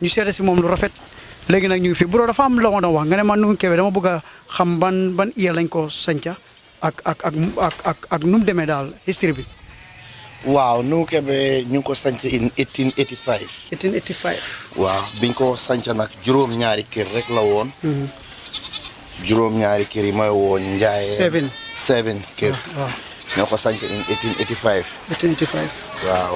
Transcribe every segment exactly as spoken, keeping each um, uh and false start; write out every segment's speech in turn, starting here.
ñu seede si moom lu rafet léegi nag ñu ngi fi bro dafa am la ma doon wax nga ne man nu Kébé dama bëgg a xam ban ban iya lañ ko sanca ak ak ak ak ak ak nu mu demee daal history bi. waaw nu Kébé ñu ngi ko sanc in eighteen eighty-five. eighteen eighty-five. waaw biñ ko sanc nag juróom-ñaari kër rek la woon. juróom-ñaari kër yi mooy woon Njaaye. seven seven kër. waaw ñoo ko sanc in eighteen eighty-five. eighteen eighty-five. waaw.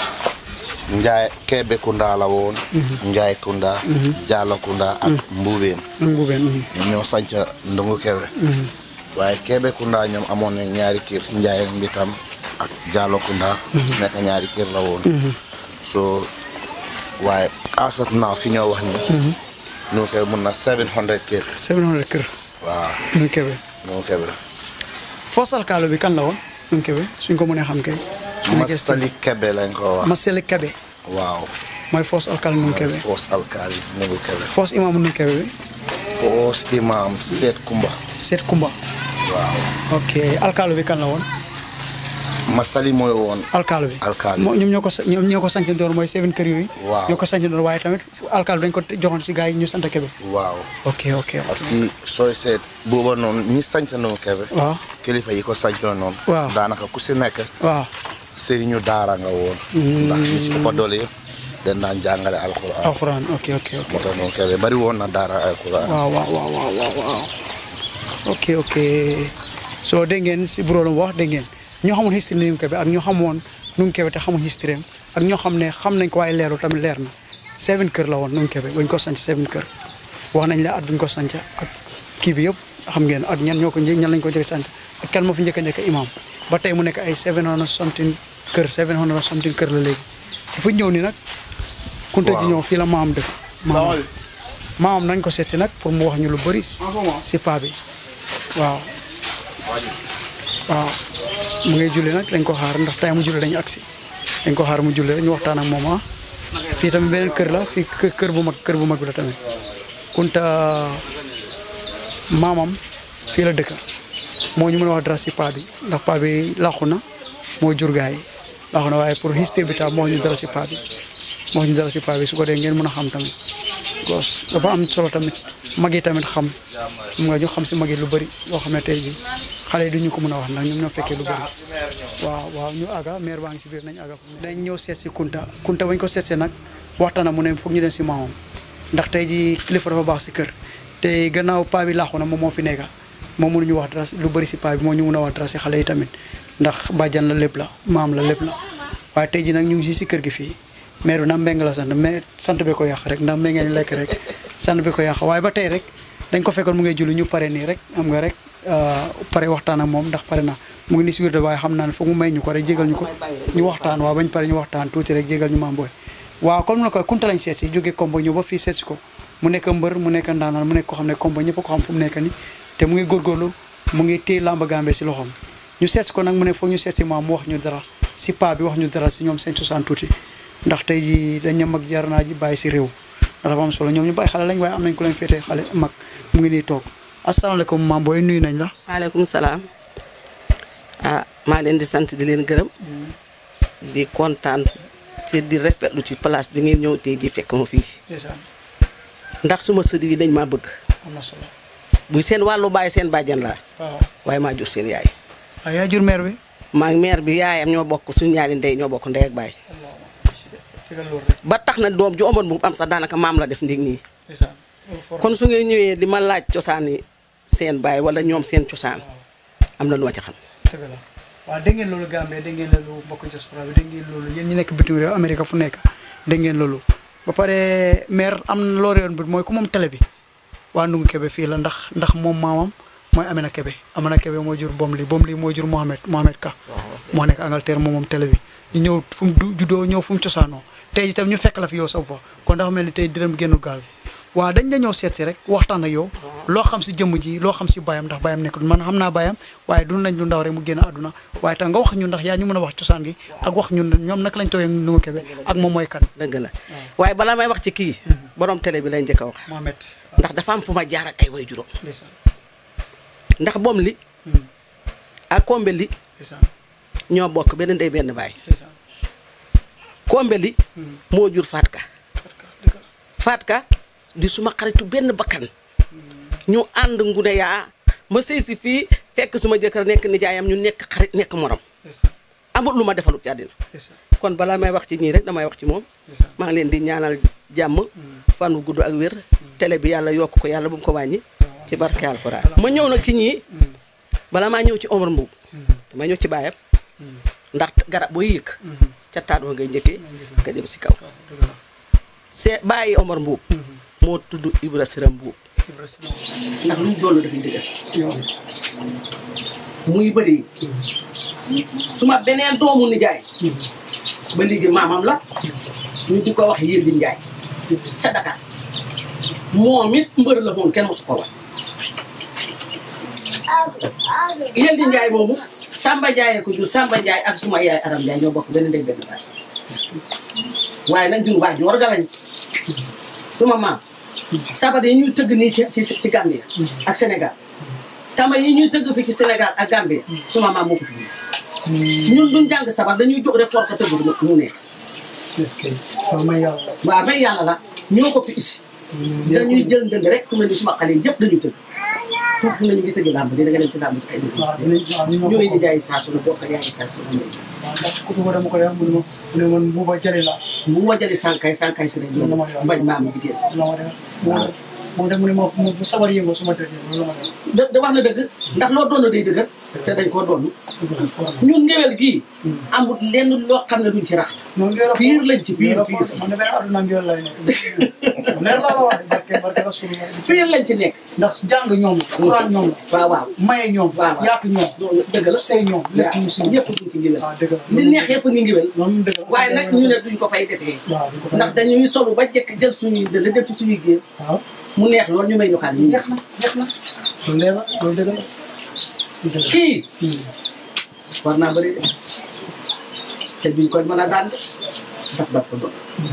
Njaay Kébé Kunda la woon. Njaay Kunda. Jaala Kunda ak Mbuubeen. Mbuubeen. ñoo sanc Ndungu Kébé. waaye Kébé Kunda ñoom amoon na ñaari kër Njaay Mbitam ak Jaalo Kunda. nekk ñaari kër la woon. so waaye asat naaw fi ñoo wax ni. Ndungu Kébé mun na seven hundred kër. seven hundred kër. waaw Ndungu Kébé. Ndungu Kébé. Foos alkaalo bi kan la woon Ndungu Kébé suñ ko mënee xam kay. Masali Kébé lañ ko wax. Masali Kébé. waaw. mooy foos alkaalo Ndungu Kébé. foos alkaali Ndungu Kébé. foos imam Ndungu Kébé bi. foos imam Seet Kumba. Seet Kumba. waaw. ok alkaalo bi kan la woon. Masali mooy woon. alkaalo bi alkaali moo ñoom ñoo ko ñoom ñoo ko sanc doon mooy seven kër yooyu. waaw ñoo ko sanc doon waaye tamit alkaalo dañ ko joxoon ci gars yi ñu sant Kébé. waaw. ok ok parce que sooy seet booba noonu ñi sanc Ndungu Kébé. waaw kilifa yi ko sancoon noonu. waaw daanaka ku si nekk. waaw. sëriñu daara nga woon. ndax ñu si ko doole yëpp dañ daan jàngale alxuraan. alxuraan ok ok ok. moo tax Ndungu Kébé bari woon na daara alxuraan. waaw waaw waaw waaw waaw. ok ok soo dégg ngeen si bureau wax dégg ngeen ñoo xamoon history Ndungu Kébé ak ñoo xamoon Ndungu Kébé te xamuñ history am ak ñoo xam ne xam nañ ko waaye leeru tamit leer na seven kër la woon Ndungu Kébé bañ ko sanc seven kër wax nañ la at buñ ko sanc ak kii bi yëpp xam ngeen ak ñan ñoo ko ñan lañ ko njëkk sanc ak kan moo fi njëkk a nekk imam ba tey mu nekk ay seven hundred something kër seven hundred something kër la léegi dafa ñëw ni nag kunta ji ñëw fii la maam dëkk maam maam nañ ko seet si nag pour mu wax ñu lu bëri si paa bi waaw waaw mu ngay julli nag dañ ko xaar ndax tay mu julli dañu agsi dañ ko xaar mu julli ñu waxtaan ak moom ah fii tamit beneen kër la fii kër bu mag kër bu mag bi la tamit kunta maamam fii la dëkk moo ñu mën a wax dara si paa bi ndax paa bi làqu na moo jur gaay yi làqu na waaye pour history bi tam moo ñu dara si paa bi moo ñu dara si paa bi su ko dee ngeen mën a xam tamit gos dafa am solo tamit mag yi tamit xam mu nga ñu xam si mag yi lu bëri loo xam ne tey ji xale yi duñu ko mën a wax ndax ñoom ñoo fekkee lu bëri waaw waaw ñu aga maire baa ngi si biir nañ aga dañ ñëw seet si Kunta Kunta bañ ko seet see nag waxtaan mu ne foog ñu dem si maamam ndax tey ji kilifa dafa baax si kër te gannaaw paa bi laaxu na moom moo fi nekka moom mënuñu wax dara lu bëri si paa bi moo ñu mën a wax dara si xale yi tamit ndax bàjjan la lépp la maam la lépp la waaye tey ji nag ñu ngi si kër gi fii maire bi na mbeng la sant mais sant bi ko yàq rek ndax mbeng ngeen lekk rek sant bi ko yàq waaye ba tey rek dañ ko fekkoon mu ngay julli ñu pare nii rek am nga rek pare waxtaan ak moom ndax pare na mu ngi ni si biir de waaye xam naa ne foog mu may ñu ko rek jégal ñu ko ñu waxtaan waaw bañ pare ñu waxtaan tuuti rek jégal ñu maam booy waaw comme na ko Kunta lañ seet si jógee Kombo ñëw ba fii seet si ko mu nekk mbër mu nekk ndaanaan mu nekk ko xam ne Kombo ñëpp ko xam fu mu nekk ni te mu ngi góorgóorlu mu ngi téye lamba gambe si loxoom ñu seet si ko nag mu ne foog ñu seet si maam mu wax ñu dara si paa bi wax ñu dara si ñoom seen cosaan tuuti ndax tey ji dañ ñam mag jar naa ji bàyyi si réew ndax dafa am solo ñoom ñu bàyyi xale lañ waaye am nañ ko leen féetee xale mag mu ngi nii toog asalaamaaleykum maam booy nuyu nañ la. maaleykum salaam ah maa leen di sant di leen gërëm di kontaan te di rafetlu ci place bi ngeen ñëw tey di fekk ma fii ndax suma sët yi dañ maa bëgg. am na solo. buy seen wàllu bàyyi seen bàjjan laa. waaw waaye maa jur seen yaay. ah yaa jur meer bi. maa ngi meer bi yaayam ñoo bokk suñu ñaari ndey ñoo bokk ndey ak baay. ba tax na doom ju amoon bu am sax daanaka maam la def ndig nii. kon su ngeen ñëwee di ma laaj cosaani seen baay wala ñoom seen cosaan am na lu ma ci xam. dëgg la waaw dégg ngeen loolu Gambie dégg ngeen loolu mbokku diaspora bi dégg ngeen loolu yéen ñi nekk bitim réew Amérique fu nekk dégg ngeen loolu ba pare maire am na loo réewoon bi mooy ku moom télé bi waa Ndungu Kébé fii la ndax ndax moom maamam mooy Amina Kébé Amina Kébé moo jur Bomli Bomli moo jur Mohamed Mohamed Ka moo nekk Angleterre moom moom télé bi ñu ñëw fu mu juddoo ñëw fu mu cosaanoo tey itam ñu fekk la fi yow sa bopp kon dafa mel ni tey dërëm génnu gaal bi waaw dañ la ñëw seet si rek waxtaan ak yow loo xam si jëmm ji loo xam si bayam ndax bayam nekk man xam naa bayam waaye dund nañ lu ndaw rek mu génn àdduna waaye tam nga wax ñun ndax yaa ñu mën a wax cosaan gi ak wax ñun ñoom nag lañ tooyee Ndungu Kébé ak moom mooy kan. dëgg la waaye balaa may wax ci kii borom télé bi lay njëkk a wax Mohamed ndax dafa am fu ma jaar ak ay way juróom ndax boom li ak kombe li ñoo bokk benn ndey benn baay kombe li moo jur Fatka Fatka di suma xaritu benn bakkan ñu ànd ngune yaa ma sëy si fii fekk suma jëkkër nekk nijaayam ñu nekk xarit nekk morom amul lu ma defalut ci àddina kon balaa may wax ci ñii rek damay wax ci moom maa ngi leen di ñaanal jàmm fan wu gudd ak wér télé bi yàlla yokk ko yàlla bu mu ko wàññi ci barke alxuraan ma ñëw nag ci ñii bala maa ñëw ci Omar Mbuub damay ñëw ci baayam ndax garab booy yëg ca taat wa ngay njëkkee nga jëm si kaw see bàyyi Omar Mbuub moo tudd Ibra Sira Mbuub ndax lu mu doon dafay dëggal muy bëri suma beneen doomu nijaay ba léegi maamam la ñu di ko wax yéen di njaay ca Dakar moom it mbër la moom kenn mosu ko wax yéen di njaay moomu Samba Ndiaye ko jur Samba Ndiaye ak suma yaay Aram Ndiaye ñoo bokk benn ndey benn baay waaye nag ñun waa Joor ga lañ suma maam sabar yi ñuy tëgg nii ci ci Gambia ak Sénégal tama yi ñuy tëgg fi ci Sénégal ak Gambia suma maam moo ko fi ñun duñ jàng sabar dañuy jóg rek for ko tëgg mu nekk waaw may yàlla la ñoo ko fi isi dañuy jël ndënd rek fu mel ni suma xale yi yëpp dañuy tëgg tuuti nañu ngi tëgg làmb di da nga dem ci làmb ci ay dégg ñooy di jaay saa su ne bokk jaay saa su ne ndax ku ko dama ko def mu ne man Buuba Jali la Buuba Jali sankay sankay si rek mbañ maam jigéen waaw moom de mu ne ma bu sabar yëngoo suma tëdd loolu ma def da wax na dëgg ndax loo doon day dëgg te dañ koo doon ñun ngewel gii amul lenn loo xam ne duñ ci rax biir lañ ci biir biir man de benn aduna ngewel lay nekk leer laa la wax de barke barke rasul biir lañ ci nekk ndax jàng ñoom la Quran ñoom la waaw waaw maye ñoom waaw yaatu ñoom dëgg la sëy ñoom lépp ñu si ñëpp duñ ci ngewel waaw dëgg la li neex yëpp ngi ngewel waaye nag ñu ne duñ ko fay defee waaw ndax dañuy solu ba jëkk jël suñuy dël dem ci suñuy géer waaw mu neex loolu ñu may ñu xaar ñu neex na neex na loolu leer la loolu dëgg la kii war naa bëri te duñ koy mën a daan daf daf ko doon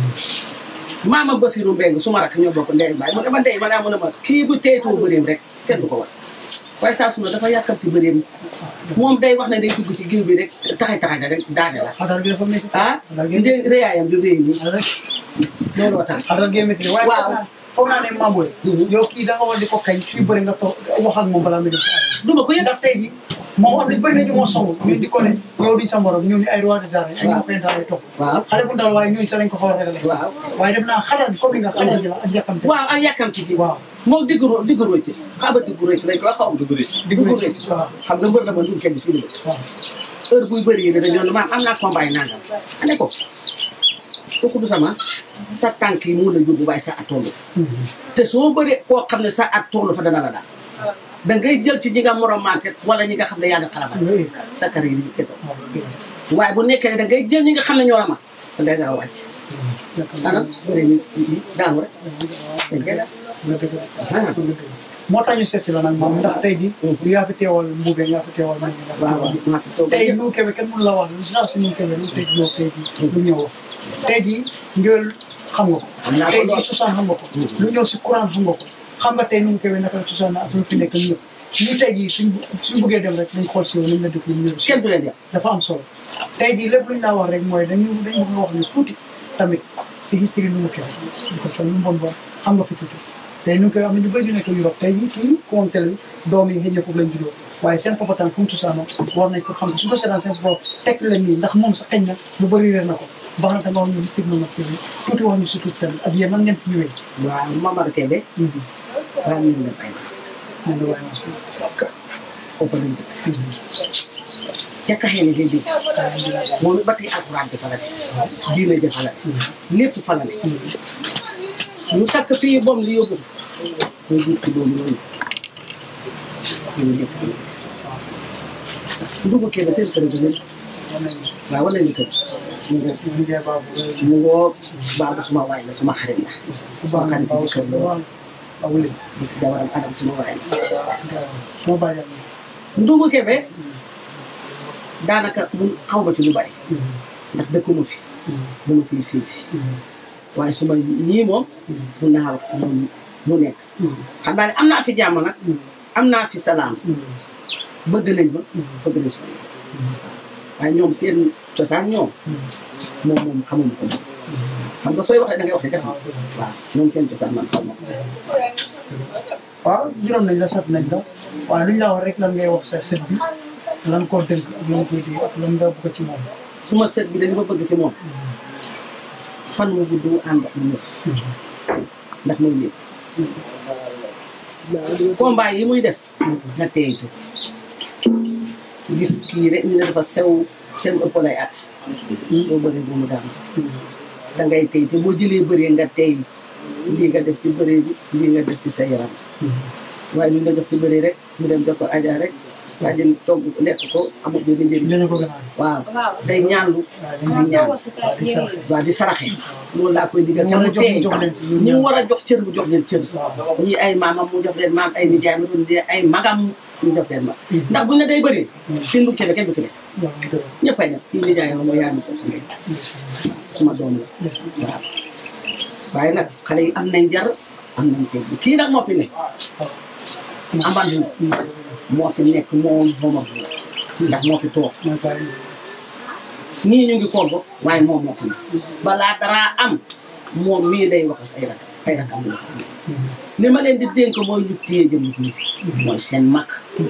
maama Basiru Mbeng su ma rakk ñoo bokk ndey baay mu ne ma ndey ma naa mën a ma kii bu teetoo bëreem rek kenn du ko war waaye saa su ne dafa yàkkamti bëreem moom day wax ne day dugg ci géew bi rek taxay taxay rek daane la ah ndé réyaayam du réy nii looloo tax waaw foog naa ne Mamboy yow kii da nga war di ko kañ suy bëri nga toog wax ak moom balaa muy def si àll du ma ko yëg ndax tey jii moom am na bëri na ñu moo song ñun di ko ne yow duñ sa morom ñun ni ay roi des arènes ay ñoo penta lay topp waaw xale bu ndaw waaye ñooñu sa lañ ko xaw a régler waaw waaye def naa xadal comme ni nga xadal ji la ak yàkkamte waaw ak yàkkamti gi waaw moom diggu diggu ci xaba diggu ci lañ ko wax xaw diggu ci diggu ci waaw xam nga mbër dama dul kenn fii la waaw heure buy bëri yi dañoo ne maam am naa combat yi nangam ane ko kooku du sama sa tànk yi moo la yóbbu waaye sa at tollu fa te soo bëree koo xam ne sa at tollu fa dana la daal da ngay jël ci ñi nga moromaate wala ñi nga xam ne yaa ngi xalaat sa kar yi te ko waaye bu nekkee da ngay jël ñi nga xam ne ñoo la ma da ngay nga wàcc ana bëri ni daanu rek dañ koy def moo tax ñu seet si la nag moom ndax tey jii du yaa fi teewal Mbuubeen yaa fi teewal ma ñu tey nu Kébé kenn mënu la wax lu si si nu Kébé lu tey ñëw tey jii lu ñëw wax tey jii ngewel xam nga ko tey jii cosaan xam nga ko lu ñëw si courant xam nga ko xam nga tey nu Kébé naka la cosaan ak lu fi nekk ñëpp ñu tey jii suñ suñ bëggee dem rek dañ xool si yow nañ la dëkk ñu ñëw si kenn du leen dafa am solo tey jii lépp lu ñu laa wax rek mooy dañu dañ bëgg wax ñu tuuti tamit si history nu Kébé ko sol lu bon bon xam nga fi tuuti tey nu koy am na ñu bëri ñu nekk Europe tey jii kii commentel doom yi xëy na foofu lañ juddoo waaye seen papa tam fu mu cosaanoo war nañ ko xam su ko seetaan seen bopp teg leen nii ndax moom sa xëy na lu bëri réer na ko baax na te nga wax ñu tig na nag kii tuuti wax ñu si tuuti tamit ak yéen nan ngeen fi ñëwee waaw Mamadou Kébé waaw ñu ngi leen ay mas ñu ngi waaye mas foofu lañ dëkk ca kaxee ne day dégg moom ba tey alxuraan bi fa la ne diine ja fa la ne lépp fa la ne ñu takk fii bom li yóbbu muy duut ci boobu noonu ñu nekk dugg kee ba seen kër bi leen waaw war nañu kër mu woo baabu suma waay la suma xarit la suma xarit bi sol loolu bi si jawaram adam suma waay la Ndungu Kebe daanaka mun xaw ma ci lu bari ndax dëkkuma fi bu ma fiy siisi waaye suma ñii moom mun naa wax ci moom mu nekk xam naa ne am naa fi jàmm nag am naa fi salaam bëgg nañ ma bëgg nañ suma waaye ñoom seen cosaan ñoom moom moom xamuñu ko moom xam nga sooy wax rek da ngay wax rek waaw ñoom seen cosaan man xaw ma ko. waaw juróom nañ la sat nañ la waaye luñ la wax rek lan ngay wax sa sët bi lan koo dënk ak lan koy di ak lan nga bëgg ci moom. su ma sët bi dañu ko bëgg ci moom fan mu gudd ànd ak ñëpp ndax muy lépp combat yi muy def nga teeytu gis kii rek ñu ne dafa sew kenn ëpp lay at boo bëree bu mu daan da ngay tey te boo jëlee bëree nga tey lii nga def ci bëree bi lii nga def ci sa yaram waaye lu nga jox ci bëree rek mu dem jox ko Adja rek Adja togg lekk ko amul benn njëriñ waaw day ñaanlu di ñaan waaw di saraxe loolu laa koy digal te mu tey ñi mu war a jox cër mu jox leen cër ñii ay maamam mu jox leen maam ay nijaay mu doon ay magam mu jox leen ma ndax buñ ne day bëree kenn du kebe kenn du fi des ñëpp ay dem kii nijaay ma mooy yaa ma ko suma doom la waaw waaye nag xale yi am nañ jar am nañ teg kii nag moo fi ne ambandi moo fi nekk moo mooma ndax moo fi toog ñii ñu ngi kombo waaye moom moo fi ne balaa dara am moom mii day wax ay rakam ay rakam la li ma leen di dénk mooy ñu téye jëm kii mooy seen mag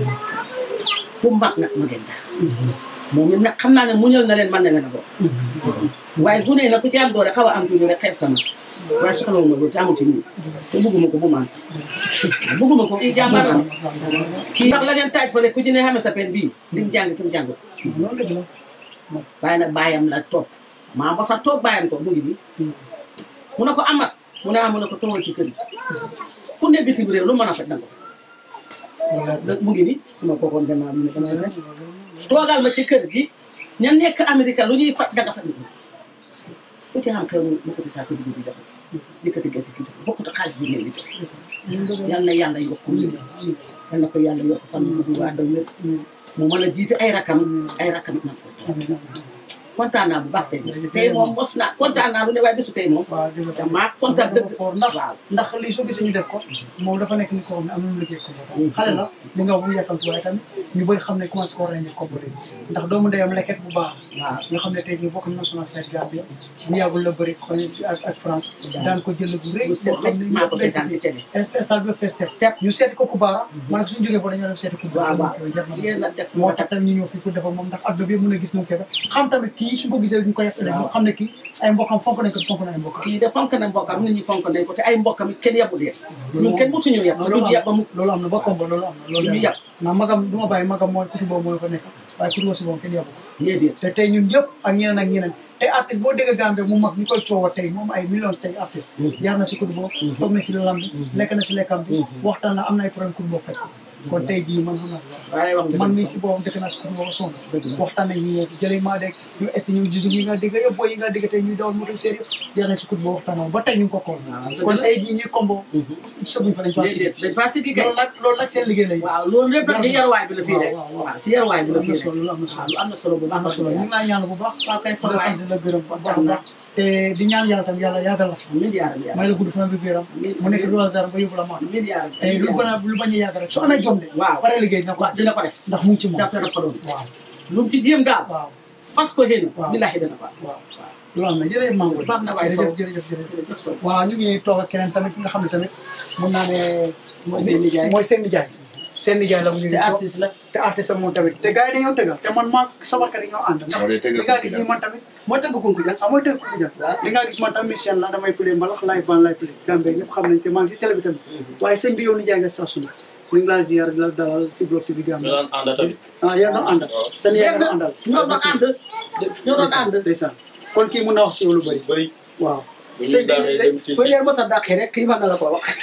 ku mag nag ma ngeen dara moom it nag xam naa ne muñal na leen mën na leen a bokk waaye gune nag ku ci am doole xaw a am tuuti rek xeeb sama waaye soxla wu ma loolu te amu ci nii te bëgguma ko bu ma bëgguma ko kii jàmbaar la kii ndax la ngeen taaj fële ku ci ne xame sa pen bii dim jàng ki mu jàng waaye nag bàyyam la topp maa ba sa toog bàyyam toog mu ngi nii mu ne ko amat mu ne ah mu ne ko toogal ci kër yi ku ne bitim réew lu mën a faj na ko mu ngi nii su ma kookoon demaa mu ne damay rek toogal ma ci kër gi ña nekk Amérique lu ñuy faj danga faj ku ci xam xew mu yëkkati saa ko dugub bi joxe yëkkati gerte gi joxe bokkut ak xaalis bi ngeen di joxe yal na yàlla yokk yal na ko yàlla yokk fan bu dugg waa daw lépp mu mën a jiite ay rakam ay rakam it na ko toog kontaan naa bu baax tey tey moom mos naa kontaan naa lu ne waaye bisu tey moom damaa kontaan dëgg ndax ndax lii soo gisee ñu def ko moom dafa nekk ni ko xam ne am na lu liggéey ko xale la li nga wax bu yàkkamtu waaye tamit ñu bëri xam ne commencé ko ràññee ko bëri ndax doomu ndeyam lekket bu baax waaw nga xam ne tey ñu bokk national site Gambia bu yàggul la bëri ak ak France daan ko jël bu rëy boo xam ne maa ko seetaan ci télé stade ba fees tep ñu seeti ko Kubaara ma ne ko suñu jógee ko dañoo dem seeti Kubaara moo tax tam ñu ñëw fii pour defal moom ndax adduna bi mën a gis moom kebe xam tamit kii su ko gisee ñu ko yàq ñu xam ne kii ay mbokkam fonk nañ ko fonk na ay mbokkam kii de fonk na mbokkam nit ñi fonk nañ ko te ay mbokkam it kenn yabul yëpp ñun kenn mosuñu yab duñu yab ba mu loolu am na ba komba loolu am na loolu ñu yab ndax magam du ma bàyyi magam mooy kuti boobu mooy ko nekk waaye kuti boobu si moom kenn yabu ko te tey ñun yëpp ak ñeneen ak ñeneen te artiste boo dégg Gambie mu mag ñu koy coowa tey moom ay millions tey artiste jaar na si kuti boobu toog na si lamb bi lekk na si lekkam bi waxtaan na am na ay problème kuti boobu fekk kon tey jii man xam naa si man mii si boppam dëkk naa si kuti boobu sonn waxtaan nañ ñu jëlee maa dégg ñu est ñu gisu yi nga dégg yëpp booy yi nga dégg tey ñuy dawal moto sérieux jaar nañ si kuti boobu waxtaan ba tey ñu ngi ko kool kon tey jii ñuy combo sobuñ fa dañ faa si dañ faa si loolu nag loolu nag seen liggéey la waaw loolu lépp nag ci yarwaay bi la fii rek waaw ci yarwaay bi la fii loolu am na solo lu am na solo bu baax am na solo ñu ngi laa ñaan bu baax waaw kay solo sant la gërëm bu baax a baax te di ñaan yàlla tam yàlla yàggal la amiin yaa rabbi may la gudd fan bi gëram mu nekk du hasard ba yóbbu la maa amiin yaa rabbi te lu bañ a lu bañ a yàgg rek su amee jom de waaw pare liggéey dina ko dina ko def ndax mu ngi ci moom daf dana ko doon waaw lu mu ci jéem daal waaw fas ko xëy na waaw billaahi dana ko waaw loolu am na jërëjëf Mame Boye baax na waay Sow jërëjëf jërëjëf jërëjëf Sow waaw ñu ngi toog ak keneen tamit ki nga xam ne tamit mun naa ne mooy seen nijaay mooy seen nijaay seen nijaay la mu ñu te artiste la te artiste moom tamit te gars yi dañoo tëggal te man maa sabarkat yi ñoo ànd ndax li nga gis nii man tamit moo tëgg kunku jàng ah mooy tëgg kunku jàng li nga gis man tamit musicien la damay play mbalax laay ban laay play Gambie ñëpp xam nañ te maa ngi si télé bi tamit waaye sëñ bi yow nijaay nga saa su ne ñu ngi laa ziar di la dalal si Bloc T V Gambie ah yéen doon àndal seen yéen doon àndal ñoo doon ànd ñoo doon ànd ndeysaan kon kii mun na wax si yow lu bëri waaw sëñ bi fu leen mos a dàqee rek kii mën na la ko wax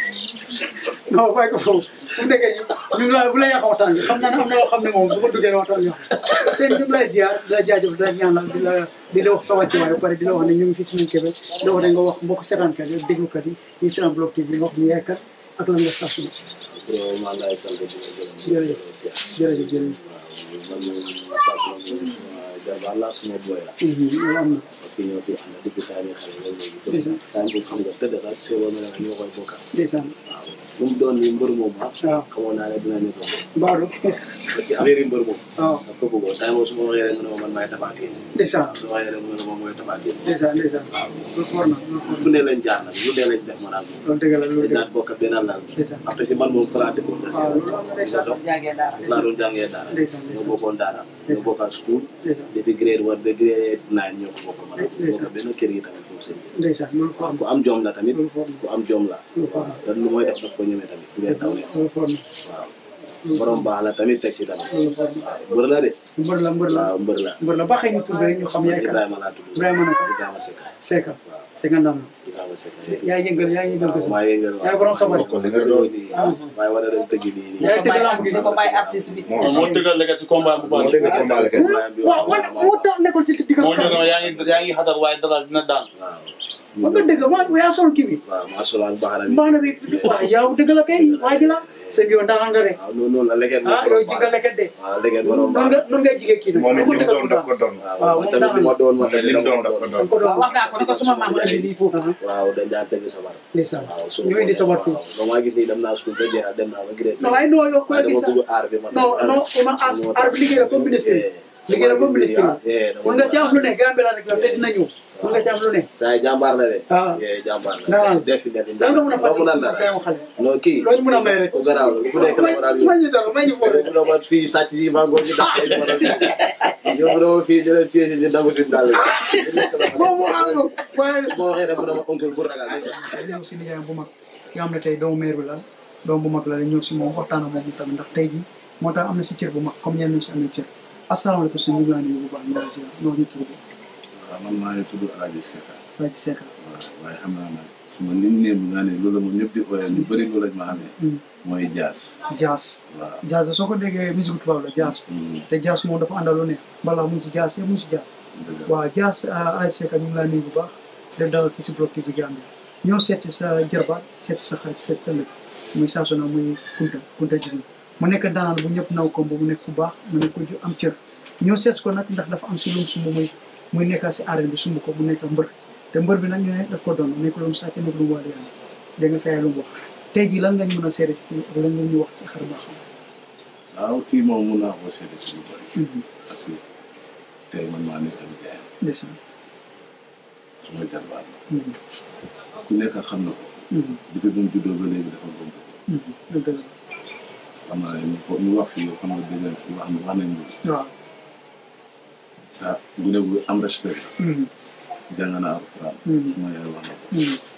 non bàyyi ko foofu fu mu nekkee ñu ngi la bu la yàq waxtaan bi xam naa ne am na yoo xam ne moom bu ko duggee waxtaan yoo xam seen ñu ngi lay ziar di la jaajëf di la ñaanal di la di la wax sa wàccuwaay ba pare di la wax ne ñu ngi fi suñu Kébé di la wax ne nga wax mbokk seetaankat yi déglukat yi ñuy seetaan Bloc T V nga wax ñu yaay kat ak lan nga saa su ne maa ngi lay sant di la gërëm. jërëjëf jërëjëf jërëjëf jarbaat la suma boy la loolu am na. parce que ñoo fi ànd depuis saa yi xale loolu léegi time bu xam nga tëdd sax see boo mel ne ñoo koy bokka ndeysaan. waaw bu mu doon ni mbër moom ah waaw xamoon naa ne dina nekk Mbadou. parce que affaire yi mbër moom waaw daf ko bëggoon time boobu su ma waxee rek mu ne ma man maay tabaatee ndeysaan. su ma waxee rek mu ne ma mooy tabaatee ndeysaan ndeysaan. waaw loolu for na loolu for fu na. ne lañ jaar nag lu dee lañ def ma naan moom loolu dëgg la loolu dañ dëgg la. daan bokk benn laal ndeysaan. après si man moom fa laa dëkkoon waaw loolu am na ndeysaan. jàngee daara laa doon jàngee daara ndeysaan, ñoo ndeysaan. bokkoon daara ñoo bokkaat school ndeysaan. depuis grade one ba grade nine ñoo ko bokk man ndeysaan. bokk benn kër gi tamit foofu seen biir ndeysaan loolu for waaw na. ku am jom la tamit loolu for na. ku am jom la loolu for na. te lu mooy def daf ko ñemee tamit ku leen daw loolu for na. waaw borom baax la tamit teg si tamit loolu for na. waaw mbër la de mbër la mbër la. waaw mbër la mbër la ba xëy ñu tudd rek ñu xam yaay kan. Ibrahima laa tudd Ibrahima naka. Ibrahima Seck Seka. waaw Seka ndam la. Ibrahima Seck yaa yëngal yaa yëngal ko waaw maa yëngal yaa borom sabar. ko li nga doon nii waaye war a dem tëggi nii nii yaa tëgg lamb gi. di ko bàyyi artiste bi moo tëggal lekkat ci combat bu baax. moo tëgg combat la kenn. waaw man moo tax nekkoon si diggal moo ñëw yaa ngi yaa ngi xatar waaye dara dina daan. waaw man nga dëgg ma yaa sol kii bi. waaw maa solo ak baax la bi baax na bi waaw yow dëgg la kay waaye di la sëñ bi yow ndaanaan nga de. waaw noonu noonu la leket ah yow ji nga lekket de. waaw leket borom noonu nga noonu ngay jigee kii nag. moom it ko li mu dëggal doon daf ko doon. waaw waaw moom tamit li ma doon ma tamit li mu dama doon daf ko ko doon doon. ko doon wax naa ko ne ko suma maam indi lii foofu waaw dañ daan tëgg sabar ndeysaan waaw su ñu indi sabar fii. waaw maa gis nii dem naa school ba jeexal dem naa ba grade non waaye non yow ku la waaye gis dama sax bëgg aar bi ma non non ma aar aar bi liggéey la comme ministre liggéey la comme ministre mun nga ci am lu ne grand bi la rek la te dina ñëw mun nga ci am lu ne. saa yi jàmbaar la de ah yee jàmbaar la Ndaanaan. def fi nekk lan nga mën a fàttali naan suñu dara kayam xale. non kii loo ñu mën a may rek. ku garaaw la fu nekk la ko daan may ñu dara may ñu foo rek. yóbbu na ma fii sàcc yi maa ngoon ñu dàq yóbbu na ma fii ñu leen téye ñu nangu fi dàll moom moo am ko waaye. moo waxee rek mu ne ma oncle bu ragal ñëw si nijaayam bu mag ki nga xam ne tey doomu maire bi la doomu bu mag la ñëw si moom waxtaan ak moom tamit ndax tey ji moo tax am na si cër bu mag comme ñenn ñu si amee cër asalaamaaleykum si ñu ngi laa nuyu bu baax ñu ngi si noo ñu tudd waaw man maa ngi tudd El Hadj Seck. waaye ci Seck. waaw waaye xam naa nag su ma lim nee bi nga ne loolu moom ñëpp di ooyee ñu bëri loolu lañ ma xamee. mooy jaas. jaas. waaw jaas soo ko déggee musique tubaab la jaas. te jaas moom dafa àndal lu ne mbala mu ngi ci jaas yëpp mu ngi ci jaas. dëgg la waaw jaas El Hadj Seck ñu ngi laa nuyu bu baax te dalal fii si Bloc T V Gambia ñoo seet si sa jarbaat seet si sa xarit seet sa lépp muy saa su ne muy Kunta Kunta Jigéen mu nekk daanaan bu ñëpp naw ko ba mu nekk ku baax mu nekk ku am cër ñoo seet ko nag ndax dafa am si lum sumb muy muy nekk si arène bi sumb ko mu nekk mbër te mbër bi nag ñu ne daf ko doon nekk lu mu sàcc nekk lu mu waale yàlla dégg nga sa yaay lu mu wax tey jii lan nga ñu mën a seede si kii ak lan nga ñu wax si xar baax waaw kii moom mun naa koo seede ci lu bëri. parce que tey man maa nekk am jaayam. ndeysaan. su ma jarbaat la. ku nekk xam na ko. depuis bu mu juddoo ba léegi dafa gëm ko. dëgg la. xam naa ne ñu ñu wax fii xam nga dëgg wax wax nañ ñu. waaw. ah gune gu am respect la. jàng naa alxuraan. su ma yaay wax na ko.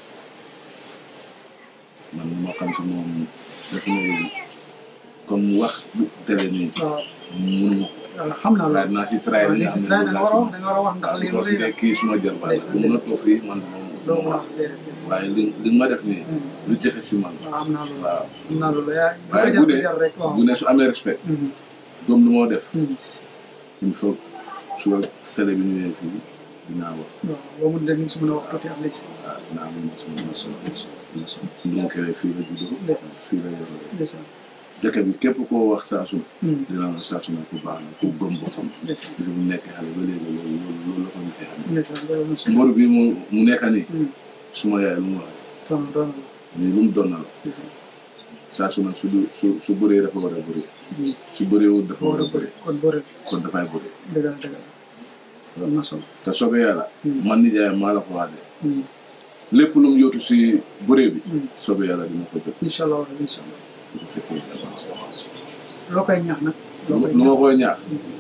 man li ma xam ci moom def na comme mu wax bu télé nii. waaw. mënuma ko. voilà xam naa waaye loolu. dinaa si traité li nga xam ne da nga war a moom wax da nga war a wax ndax laa lii si lu nekk kii suma jarbaat la bu mën a toog fii man moom doo moom wax wax waaye li li ma def nii lu jafe si man waaw am naa loolu. waaw am naa loolu yaa waaye jar bu dee jar rek waaw. bu ne su amee respect gëm lu moo def il faut su télé bi ñëwee fii dinaa wax waaw boo mun de ni su mën a wax tuuti at least. waaw dinaa mun ma suma ma solo ma solo ma solo ñu koy fii la juddoo ndeysaan. fii la yoroo ndeysaan. dëkk bi képp koo wax saa su dina wax saa su ne ku baax la ku gëm boppam ndeysaan. bu mu nekk xale ba léegi loolu loolu loolu la ko ñu xam ndeysaan loolu na solo. mbor bi mu mu nekk nii suma yaay lu mu wax sama doon na la. nii lu mu doon na la ndeysaan. saa su ne su su su bëree dafa war a bëri su bëreewul dafa war a bëri kon bëri kon dafay bëri dëgg la dëgg la loolu na solo. te soobee yàlla man nijaayam maa la ko wax de Mm. lépp lu mu yóotu si bëree bi soobee yàlla dina ko jot incha allah wala incha allah. su fekkee loo koy ñaax nag. loo koy lu ma koy ñaax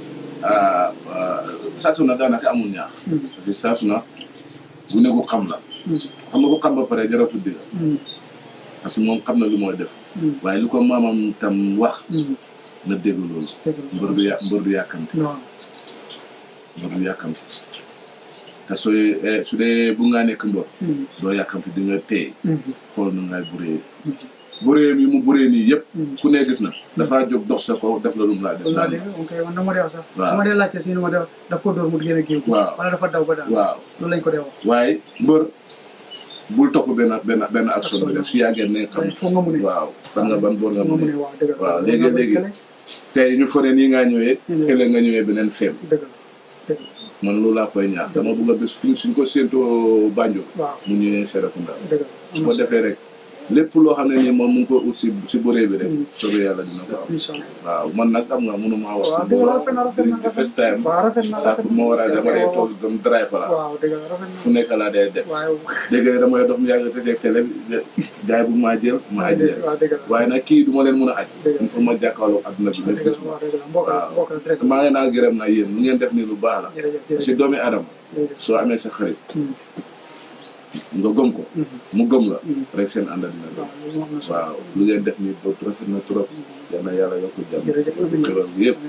saa su ne daanaka amul ñaax parce que saa su ne bu ne ko xam la xam nga ko xam ba pare jaratu dégg parce que moom xam na lu mooy def waaye li ko maamam tam wax na dégg loolu mbër du yà mbër du yàkkamti non. mbër du yàkkamti te sooy su dee bu ngaa nekk mbër doo yàkkamti di nga téye xool na ngay buree buree mi mu buree nii yëpp ku ne gis na dafaa jóg dox sa kaw def la lu mu laa def loolu laa dégg ok man dama dee wax sax. waaw dama dee laajte ñu ne ma def daf ko dóor mu génn a géew. waaw wala dafa daw ba daal. waaw loolu lañ ko dee wax. waaye mbër bul topp benn benn benn action bi def su yàggee ne xam foo nga mu ne. waaw xam nga ban boor nga foo nga mu mu ne ne waaw dëgg la. waaw léegi léegi tey ñu fone nii ngaa ñëwee ëllëg nga ñëwee beneen feem dëgg la. man loolu laa koy ñaax dama bëgg a bés fu suñ ko séentoo Banjul mu ñëwee Serekunda su ko defee rek lépp loo xam ne nii moom mu ngi ko ut si si bëree bi rek soobee yàlla dina ko am waaw man nag am nga mënu maa wax the first time sax pour ma war a dama dee toog dam drive la fu nekk laa dee def dégg nga damay dox mu yàgg te seeg télé gaay bu maa jël ma aj leen waaye nag kii du ma leen mën a aj il faut ma jàkkaarloo adduna bi lépp gis ma waaw maa ngi naa gërëm naa yéen lu ngeen def nii lu baax la parce que doomi adama soo amee sa xarit nga gëm ko mu gëm la rek seen ànd dina waaw lu ngeen def nii boobu rafet na trop yal na yàlla yokk jàmm këram bi yëpp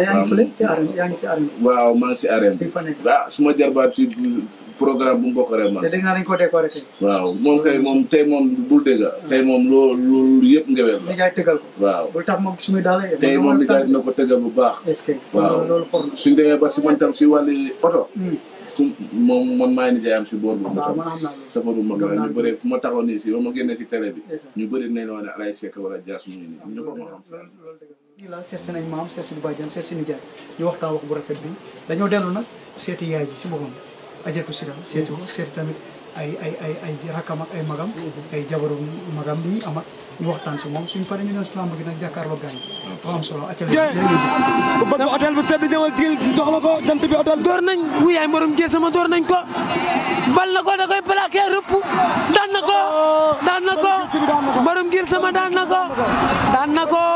waaw maa ngi si arène bi waaw su ma jarbaat ci programme bu mbokk rek man waaw moom kay moom tey moom bul dégga tey moom loo loolu yëpp ngeweel la waaw tey moom ni gaay dina ko tëggal bu baax waaw suñ demee ba si man tam si wàlli oto moom man maa ngi nijaayam si boor bu mag safaru mag la ñu bëree fu ma taxaw nii si ba ma génnee si télé bi ñu bëri nañ la woon ne Alay Seck wala Jaas mu ngi nii ñu ko ma xam sax lii la seet si nañ maam seet si bàjjan seet si nijaay ñu waxtaan wax bu rafet bi dañoo dellu nag seeti yaay ji si boppam ajeetu sida seeti ko seeti tamit ay ay ay ay rakam ak ay magam ay jabaru magam bi amat ñu waxtaan si moom suñu pare ñu ne islam gi nag jàkkaarloo gaañ ko am solo acca ku bëgg hôtel bu sedd ñëwal jël si jox la ko jant bi hôtel door nañ wuyaay morom jël sama door nañ ko bal na ko da koy plaqué rëpp daan na ko daan na ko morom jël sama daan na ko daan na ko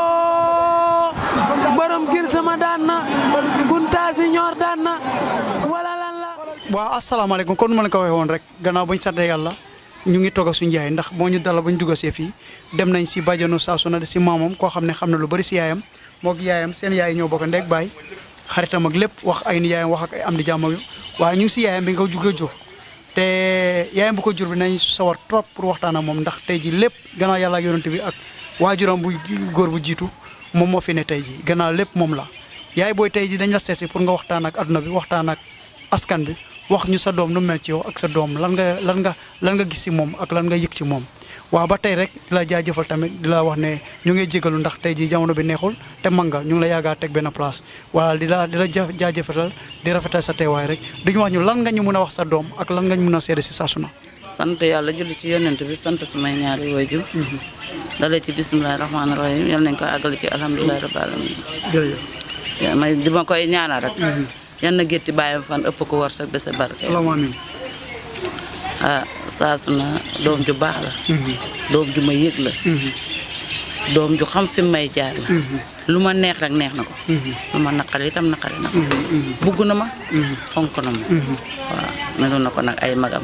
morom jël sama daan na Kunta Senior daan na wala lan la waaw asalaamaaleykum kon nu ma la ko waxee woon rek gannaaw bañ sante yàlla ñu ngi toog a suñu yaay ndax moo ñu dala ba ñu dugg see fii dem nañ si bàjjanu saa su ne si maamam koo xam ne xam na lu bari si yaayam moog yaayam seen yaay ñoo bokk ndeeg baay xaritam ak lépp wax ay ni yaayam wax ak ay am di jàmm yu waaye ñu ngi si yaayam bi nga jugee jur te yaayam bu ko jur bi nañ sawar trop pour waxtaan ak moom ndax tey ji lépp gannaaw yàlla ak yonent bi ak waajuram bu góor bu jiitu moom moo fi ne tey ji gannaaw lépp moom la yaay booy tey ji dañ la seesi pour nga waxtaan ak adduna bi waxtaan ak askan bi wax ñu sa doom nu mel ci yow ak sa doom lan nga lan nga lan nga gis si moom ak lan nga yëg ci moom waaw ba tey rek di la jaajëfal tamit di la wax ne ñu ngi jégalu ndax tey ji jamono bi neexul te mag nga ñu ngi la yaagaa teg benn place waaw di la di la jaajëfatal di rafetal sa teewaay rek duñu wax ñu lan nga ñu mën a wax sa doom ak lan nga ñu mën a seede si saa su na sant yàlla julli ci yonent bi sant sumay ñaari waajur dalee ci bisimilahi rahmaani rahim yal nañ ko àggale ci alhamdulilahi rabbil alamin jërëjëf may di ma koy ñaanal rek yan na gétti bàyyam fan ëpp ko war sax dese barke ah saa su na doom ju baax la doom ju ma yëg la doom ju xam fi may jaar la lu ma neex rek neex na ko lu ma naqari itam naqari na ko bugg na ma fonk na ma waaw melu na ko nag ay magam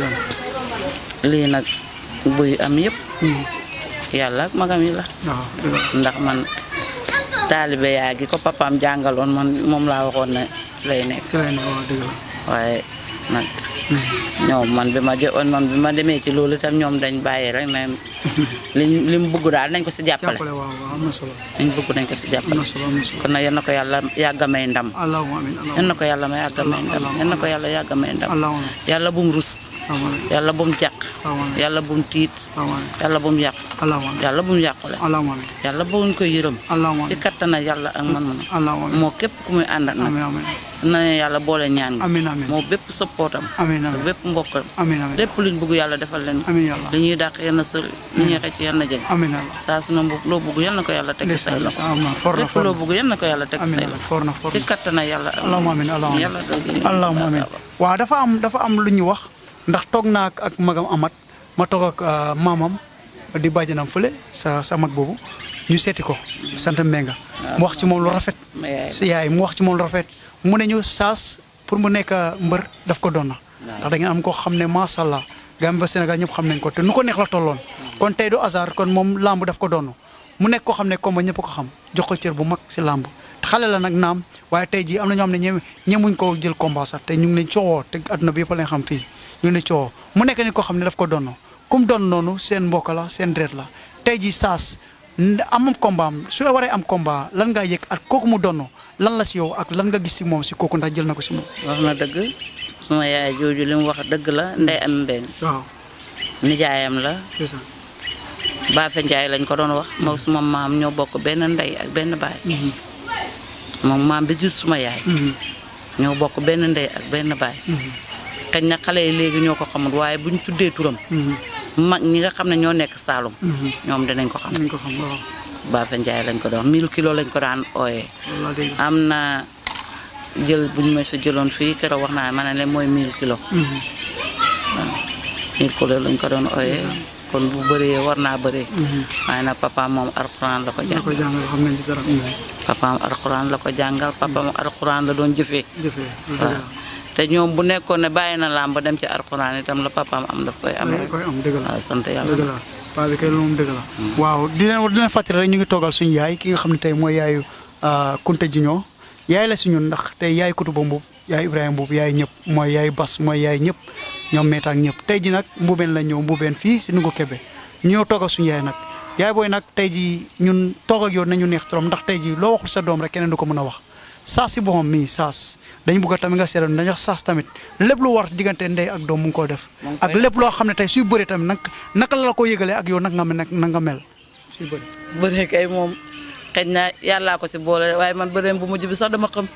lii nag buy am yëpp yàlla ak magam yi la ndax man taalibe yaa gi ko papaam jàngaloon man moom laa waxoon ne ci lay nekk waaye nag ñoom man bi ma joxoon man bi ma demee ci loolu itam ñoom dañ bàyyi rek ne liñ li mu bëgg daal nañ ko si jàppale liñ bëgg nañ ko si jàppale kon nag yal na ko yàlla yàgga may ndam yal na ko yàlla ma yàgga may ndam yal na ko yàlla yàgga may ndam yàlla bu mu rus yàlla bu mu jàq yàlla bu mu tiit yàlla bu mu yàq yàlla bu mu yàqule yàlla bu mu ko yërëm ci kattana yàlla ak man man moo képp ku muy àndat nag na yàlla boole ñaan gi moo bépp soppootam bépp mbokkam lépp luñ bëgg yàlla defal leen li ñuy dàq yal na sori li ñuy xëcc yal na jëg saa su na loo bëgg yal na ko yàlla teg say loxo lépp loo bëgg yal na ko yàlla teg say loxo ci kattana yàlla yàlla allahumma amin waaw dafa am dafa am lu ñu wax ndax toog naa ak magam amat ma toog ak maamam di bàjjanam fële sa sa mag boobu ñu seeti ko sant Mbenga mu wax ci moom lu rafet si yaay mu wax ci moom lu rafet mu ne ñu saas pour mu nekk mbër daf ko doon na ndax da ngeen am koo xam ne macha allah Gambie ba Sénégal ñëpp xam nañ ko te nu ko neex la tolloon kon tey du hasard kon moom lamb daf ko doon mu nekk koo xam ne combat ñëpp ko xam jox ko cër bu mag si lamb te xale la nag naam waaye tey jii am na ñoo xam ne ñeme ñemuñ ko jël combat sax te ñu ngi leen coowoo te adduna bi yëpp lañ xam fii ñu ngi leen coowoo mu nekk ni koo xam ne daf ko doon comme doon noonu seen mbokk la seen deret la tey jii saas amam combat am su waree am combat lan ngaa yëg ak kooku mu doon lan la si yow ak lan nga gis si moom si kooku ndax jël na ko si moom. wax na dëgg suma yaay jooju li mu wax dëgg la ndey am mbéy. waaw. nijaayam la. c'est ça. Baafe Njaay lañ ko doon wax. moom suma maam ñoo bokk benn ndey ak benn baay. moom maam bi jur suma yaay. ñoo bokk benn ndey ak benn baay. xëy na xale yi léegi ñoo ko xamul waaye buñ tuddee turam. mag ñi nga xam ne ñoo nekk Saalum. ñoom dinañ ko xam. dinañ ko xam waaw. Baafe Njaay lañ ko doon mille kilos lañ ko daan ooyee. am na jël bu ñu ma fi jëloon fii keroog wax naa ma ne leen mooy mille kilos. waaw mille kilos lañ ko doon ooyee. kon bu bëree war naa bëree. waaye nag papa moom alxuraan la ko jàngal. xam nañ ci dara. papaam alxuraan la ko jàngal papaam alxuraan la doon jëfee. jëfee waaw te ñoom bu nekkoon ne bàyyi na làmb dem ci alxuraan itam la papaam am daf koy am. koy am dëgg la waaw sant yàlla. dëgg la paa bi kay loolu moom dëgg la. waaw di leen di leen fàttali rek ñu ngi toogal suñu yaay ki nga xam ne tey mooy yaayu Kunta Jiñoo yaay la si ñun ndax tey yaay Kutuba Mbuub yaay Ibrahima Mbuub yaay ñëpp mooy yaay Bas mooy yaay ñëpp ñoom meeta ak ñëpp tey ji nag Mbuubeen la ñëw Mbuubeen fii si Nungu Kebe ñu ñëw toogal suñu yaay nag yaay booy nag tey ji ñun toog ak yow nañu neex trop ndax tey ji loo waxul sa doom rek keneen du ko mën a wax saas si boppam mii saas dañu bëgg tamit nga seetlu dañu wax saas tamit lépp lu war diggante ndey ak doom mu ngi koo def ak lépp loo xam ne tey suy bëri tamit nag naka la la ko yëgalee ak yow nag nga mel na nga mel suy bëri bëri kay moom xëy na yàllaa ko si boole waaye man bëreem bu mujj bi sax dama xam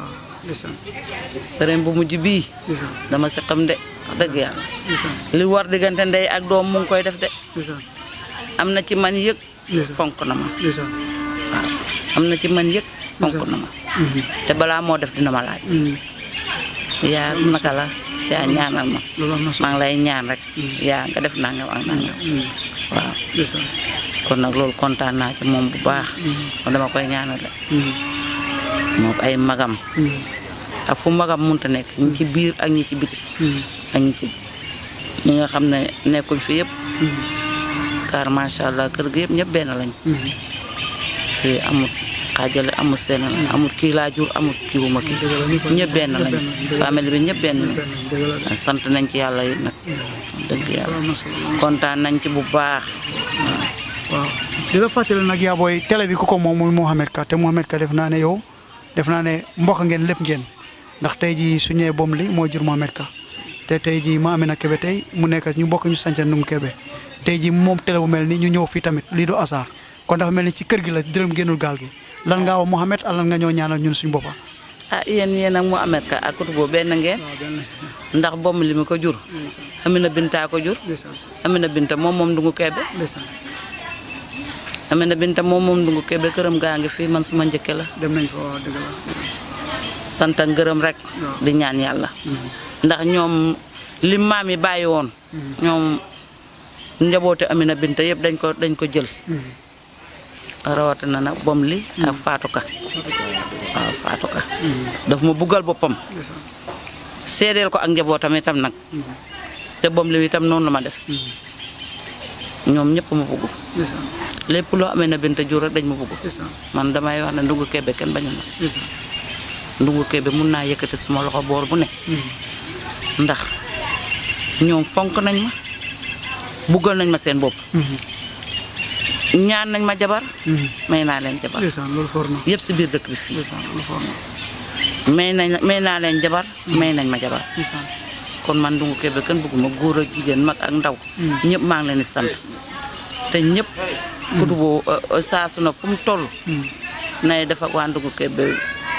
bëreem bu mujj bii dama si xam de dëgg yàlla li war diggante ndey ak doom mu ngi koy def de am na ci man yëg fonk na ma waaw am na ci man yëg fonk na ma te balaa moo def dina ma laaj yaa naka la yaa ñaanal ma maa ngi lay ñaan rek yaa nga def nangam ak nangam waaw kon nag loolu kontaan naa ci moom bu baax kon dama koy ñaanal rek moom ay magam ak fu magam munta nekk ñi ci biir ak ñi ci biti ak ñi ci ñi nga xam ne nekkuñ fi yëpp car macha allah kër gi yëpp ñëpp benn lañ fii amul xaajale amul seen amul kii laa jur amul kii wu ma kii ñëpp benn lañ famille bi ñëpp benn lañ sant nañ ci yàlla it nag dëgg yàlla kontaan nañ ci bu baax waaw di la fàttali nag yaa booy télé bi ku ko moom muy Mouhamed Ka te Mouhamed Ka def naa ne yow def naa ne mbokk ngeen lépp ngeen ndax tey jii su ñëwee bom li moo jur Mouhamed Ka te tey jii ma Amina Kebe tey mu nekk ñu bokk ñu sanca Nungu Kebe tey jii moom télé bu mel ni ñu ñëw fii tamit lii du hasard kon dafa mel ni ci kër gi la dërëm génnul gaal gi lan ngaa wax Mouhamed lan nga ñoo ñaanal ñun suñu boppa ah yéen yéen ak Mouhamed Ka ak Kutuba benn ngeen ndax bom li mi ko jur Amina Binta ko jur Amina Binta moom moom Nungu Kebe Amina Binta moom moom Nungu Kebe këram gaa ngi fii man suma njëkke la dem nañ fa dëgg la sant ak ngërëm rek di ñaan yàlla ndax ñoom li maam yi bàyyi woon ñoom njaboote Amina Binta yëpp dañ ko dañ ko jël rawatina nag bom li ak Fatou Ka waaw Fatou Ka daf ma buggal boppam seedeel ko ak njabootam itam nag te bom li itam noonu la ma def ñoom ñëpp ma bugg lépp loo Amina Binta jur rek dañ ma bugg man damay wax ne Nungu Kebe kenn bañu ma Nungu Kebe mun naa yëkkati suma loxo boor bu ne ndax ñoom fonk nañ ma buggal nañ ma seen bopp ñaan nañ ma jabar may naa leen jabar yëpp si biir dëkk bi fii may nañ may naa leen jabar may nañ ma jabar kon man Nungu Kebe kenn bëgguma góor ak jigéen mag ak ndaw ñëpp maa ngi leen di sant te ñëpp Kutuba saa su na fu mu toll nay def ak waa Nungu Kebe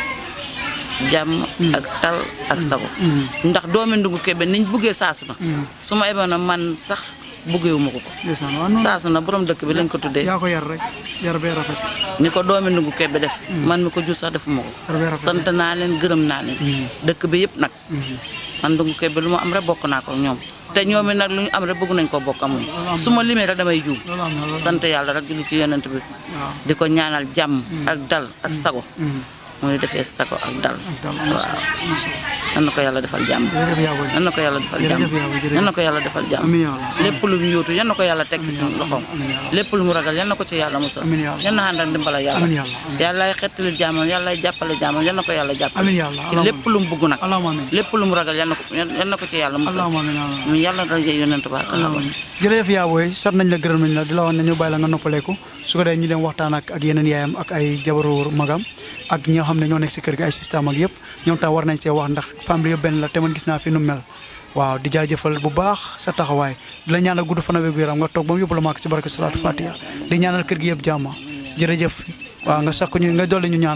jàmm ak tal ak sago ndax doomi Nungu Kebe niñ buggee saa su na su ma eboon na man sax buggeewuma ko ko saa su na borom dëkk bi lañ ko tuddee yaa ko yar rek yar bee rafet ni ko doomi Nungu Kebe def man mi ko jur sax defuma ko sant naa leen gërëm naa leen dëkk bi yëpp nag man Nungu Kebe lu ma am rek bokk naa ko ñoom te ñoom it nag lu ñu am rek bëgg nañ ko bokk amuñ su ma limee rek damay juum sant yàlla rek julli ci yonent bi di ko ñaanal jàmm ak dal ak sago muy defee sago ak dal waaw nan na ko yàlla defal jàmm nan na ko yàlla defal jàmm nan na ko yàlla defal jàmm lépp lu mu yóotu yan na ko yàlla teg ci suñu loxoom lépp lu mu ragal yan na ko ci yàlla musal yan na ànd ak dimbala yàlla yàllaay xettali jàmmam yàllaay jàppale jàmmam yan na ko yàlla jàppale ci lépp lu mu bugg nag lépp lu mu ragal yan na ko yan na ko ci yàlla musal mi yàlla da yonent ba jërëjëf yaa booy sant nañ la gërëm nañ la di la wax ne ñu bàyyi la nga noppaleeku su ko dee ñu dem waxtaan ak ak yeneen yaayam ak ay jabaru magam ak ñi nga xam ne ñoo nekk si kër gi ay système ak yëpp ñoom tam war nañ see wax ndax famille yëpp benn la te man gis naa fi nu mel waaw di jaajëfal bu baax sa taxawaay di la ñaanal gudd fan ak wér yaram nga toog ba mu yóbbu la maak ci barke salaatu fatiha di ñaanal kër gi yëpp jàmm jërëjëf waaw nga sakku ñu nga dolli ñu ñaan rek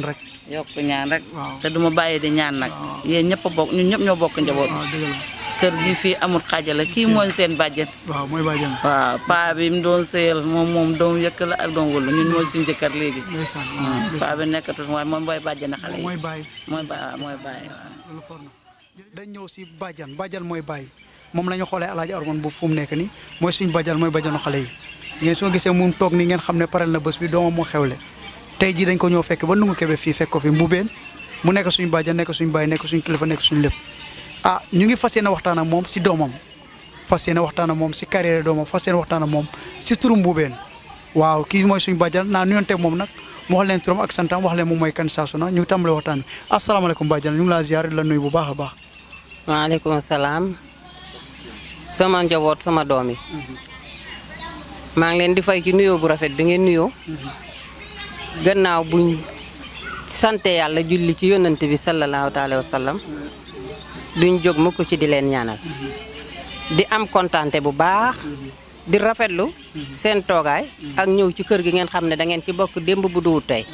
yokk ñaan rek te duma bàyyi di ñaan nag yéen ñëpp a bokk ñun ñëpp ñoo bokk njaboot kër gi fii amul xaajale kii mooy seen bàjjen waaw mooy bàjjen waaw paa bi mu doon sëyal moom moom doom yëkk la ak doom wëlu ñun mooy suñu jëkkër léegi paa bi nekkatu waaye moom mooy bàjjen xale yi mooy bàyyi mooy bàyyi mooy bàyyi waaw dañ ñëw si bàjjan bàjjan mooy bàyyi moom la ñu xoolee Alaaji Arman bu fu mu nekk ni mooy suñu bàjjan mooy bàjjanu xale yi ngeen soo gisee mu toog ni ngeen xam ne parel na bés bi doomam moo xewle tey jii dañ ko ñëw fekk ba Ndungu Kebe fii fekk ko fi Mbubeen mu nekk suñu bàjjan nekk suñu bàyyi nekk suñu kilifa nekk suñu lépp ah ñu ngi fas yéene waxtaan ak moom si doomam fas yéene waxtaan ak moom si carrière doomam fas yéene waxtaan ak moom si turu Mbubeen waaw kii mooy suñu bàjjan naa nuyonte moom nag mu wax leen turam ak santam wax leen moom mooy kan Saasuna ñu tàmbale waxtaan bi asalaamaaleykum bàjjan ñu ngi laa ziar la nuyu bu baax a baax waaleykum salaam sama njaboot sama doom yi maa ngi leen di fay ci nuyoo bu rafet bi ngeen nuyoo gannaaw buñ sante yàlla julli ci yónnante bi sallallahu taala wa sallam duñ jóg mukk ci di leen ñaanal di am kontaante bu baax di rafetlu seen toogaay ak ñëw ci kër gi ngeen xam ne da ngeen ci bokk démb bu duwut tey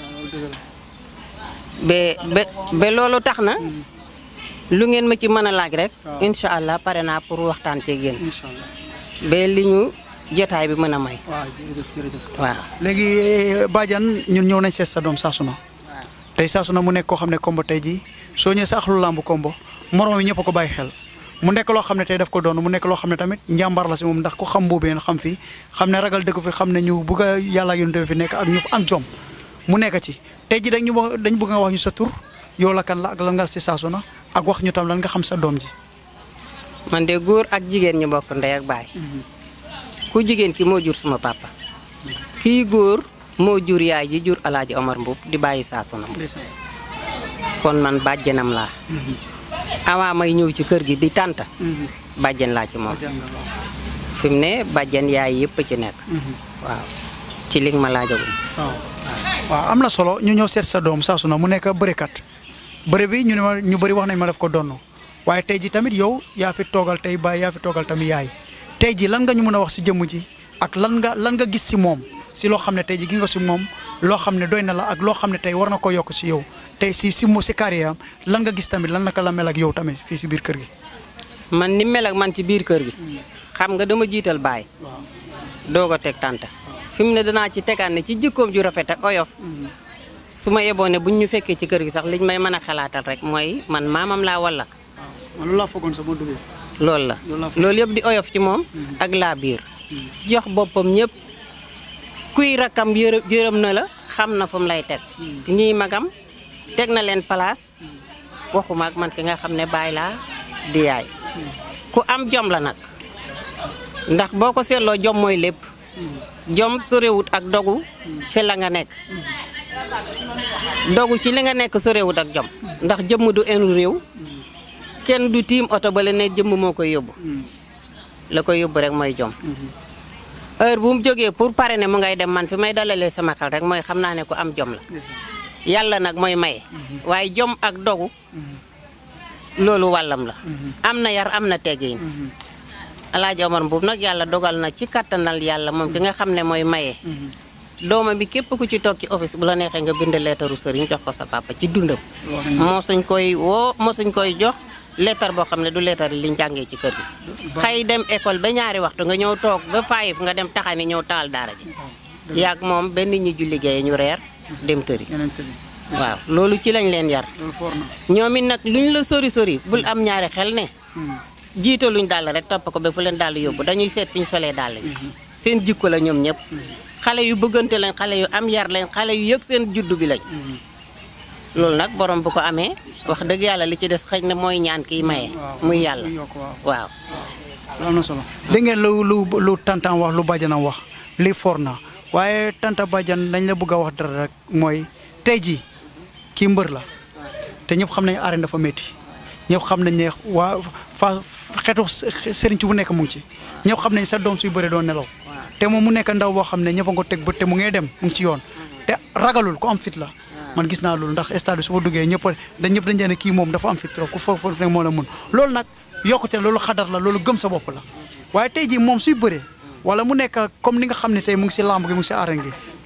ba ba ba loolu tax na lu ngeen ma ci mën a laaj rek incha allah pare naa pour waxtaan ci yéen ba li ñu jotaay bi mën a may waaw léegi bàjjan ñun ñëw nañ seet sa doom Saasuna tey Saasuna mu nekk koo xam ne Kombo tey jii soo ñëwee sa axlu làmb Kombo morom yi ñëpp a ko bàyyi xel mu nekk loo xam ne tey daf ko doon mu nekk loo xam ne tamit njàmbaar la si moom ndax ku xam Mbubeen xam fii xam ne ragal dëkk fi xam ne ñu bugg a yàlla yónte fi nekk ak ñu am jom mu nekk ci tey ji dañ ñu dañ bëgg nga wax ñu sa tur yow la kan la ak lan nga si Saasuna ak wax ñu tam lan nga xam sa doom ji man de góor ak jigéen ñu bokk ndey ak baay ku jigéen ki moo jur suma papa kii góor moo jur yaay ji jur Alaaji Omar Mbub di bàyyi Saasuna kon man bàjjenam laa avant may ñëw ci kër gi di tànta bàjjen laa ci moom fi mu ne bàjjen yaay yëpp ci nekk waaw ci li ma laajagum waaw waaw am na solo ñu ñëw seet sa doom Saasuna mu nekk bërekat bëre bi ñu ne ma ñu bëri wax nañ ma def ko donn waaye tey ji tamit yow yaa fi toogal tey baay yaa fi toogal tamit yaay tey ji lan nga ñu mën a wax si jëmm ji ak lan nga lan nga gis si moom si loo xam ne tey ji gis nga si moom loo xam ne doy na la ak loo xam ne tey war na ko yokk si yow tey si si mu si carrière am lan nga gis tamit lan naka la mel ak yow tamit fii si biir kër gi man ni mel ak man ci biir kër gi xam nga dama jiital baay doog a teg tànta fi mu ne danaa ci tegaan ne ci jikkoom ju rafet ak oyof su ma yeboo ne buñ ñu fekkee ci kër gi sax liñ may mën a xalaatal rek mooy man maamam laa walla loolu laa foogoon sa boo duggee loolu la loolu yëpp di oyof ci moom ak laa biir jox boppam ñëpp kuy rakkam yërëm na la xam na fu mu lay teg ñii magam teg na leen place waxuma ak man ki nga xam ne baay laa di yaay ku am jom la nag ndax boo ko seetloo jom mooy lépp jom sorewut ak dogu ci la nga nekk dogu ci li nga nekk sorewut ak jom ndax jëmm du enu réew kenn du tiim oto ba la ne jëmm moo koy yóbbu la koy yóbbu rek mooy jom heure bu mu jógee pour pare ne mu ngay dem man fi may dalalee sama xel rek mooy xam naa ne ku am jom la yàlla nag mooy maye waaye jom ak dogu loolu wàllam la am na yar am na teggiin Alaaji Omar Mbub nag yàlla dogal na ci kattanal yàlla moom ki nga xam ne mooy maye doomam bi képp ku ci toog ci office bu la neexee nga bind leetaru sëriñ jox ko sa papa ci dundam moo suñ koy woo moo suñ koy jox leetar boo xam ne du leetar liñ jàngee ci kër gi xëy dem école ba ñaari waxtu nga ñëw toog ba faayif nga dem taxani ñëw taal daara ji yaag moom benn ñi ju liggéeye ñu reer dem tëri waaw loolu ci lañ leen yar ñoom it nag luñ la sori sori bul am ñaari xel ne jiitaluñ dàll rek topp ko ba fu leen dàll yóbbu dañuy seet fi ñu solee dàll bi seen jikko la ñoom ñëpp xale yu bëggante lañ xale yu am yar lañ xale yu yëg seen juddu bi lañ loolu nag borom bu ko amee wax dëgg yàlla li ci des xëy na mooy ñaan kiy maye muy yàlla waaw am na solo dégg ngeen lu lu lu tantam wax lu bàjjanam wax lii for na waaye tanta bàjjan dañ la bëgg a wax dara rek mooy tey jii kii mbër la te ñëpp xam nañ arène dafa métti ñëpp xam nañ ne waa fa xeetu sëriñ ci bu nekk mu ngi ci ñëpp xam nañ sa doom suy bëre doon nelaw te moom mu nekk ndaw boo xam ne ñëpp a ko teg bët te mu ngay dem mu ngi ci yoon te ragalul ko am fit la man gis naa loolu ndax stade bi su fa duggee ñëpp dañ ñëpp dañ ne kii moom dafa am fit trop ku foofu ne moo la mun loolu nag yokkute loolu xadar la loolu gëm sa bopp la waaye tey jii moom suy bëree wala mu nekk comme ni nga xam ne tey mu ngi si lamb gi mu ngi si arène gi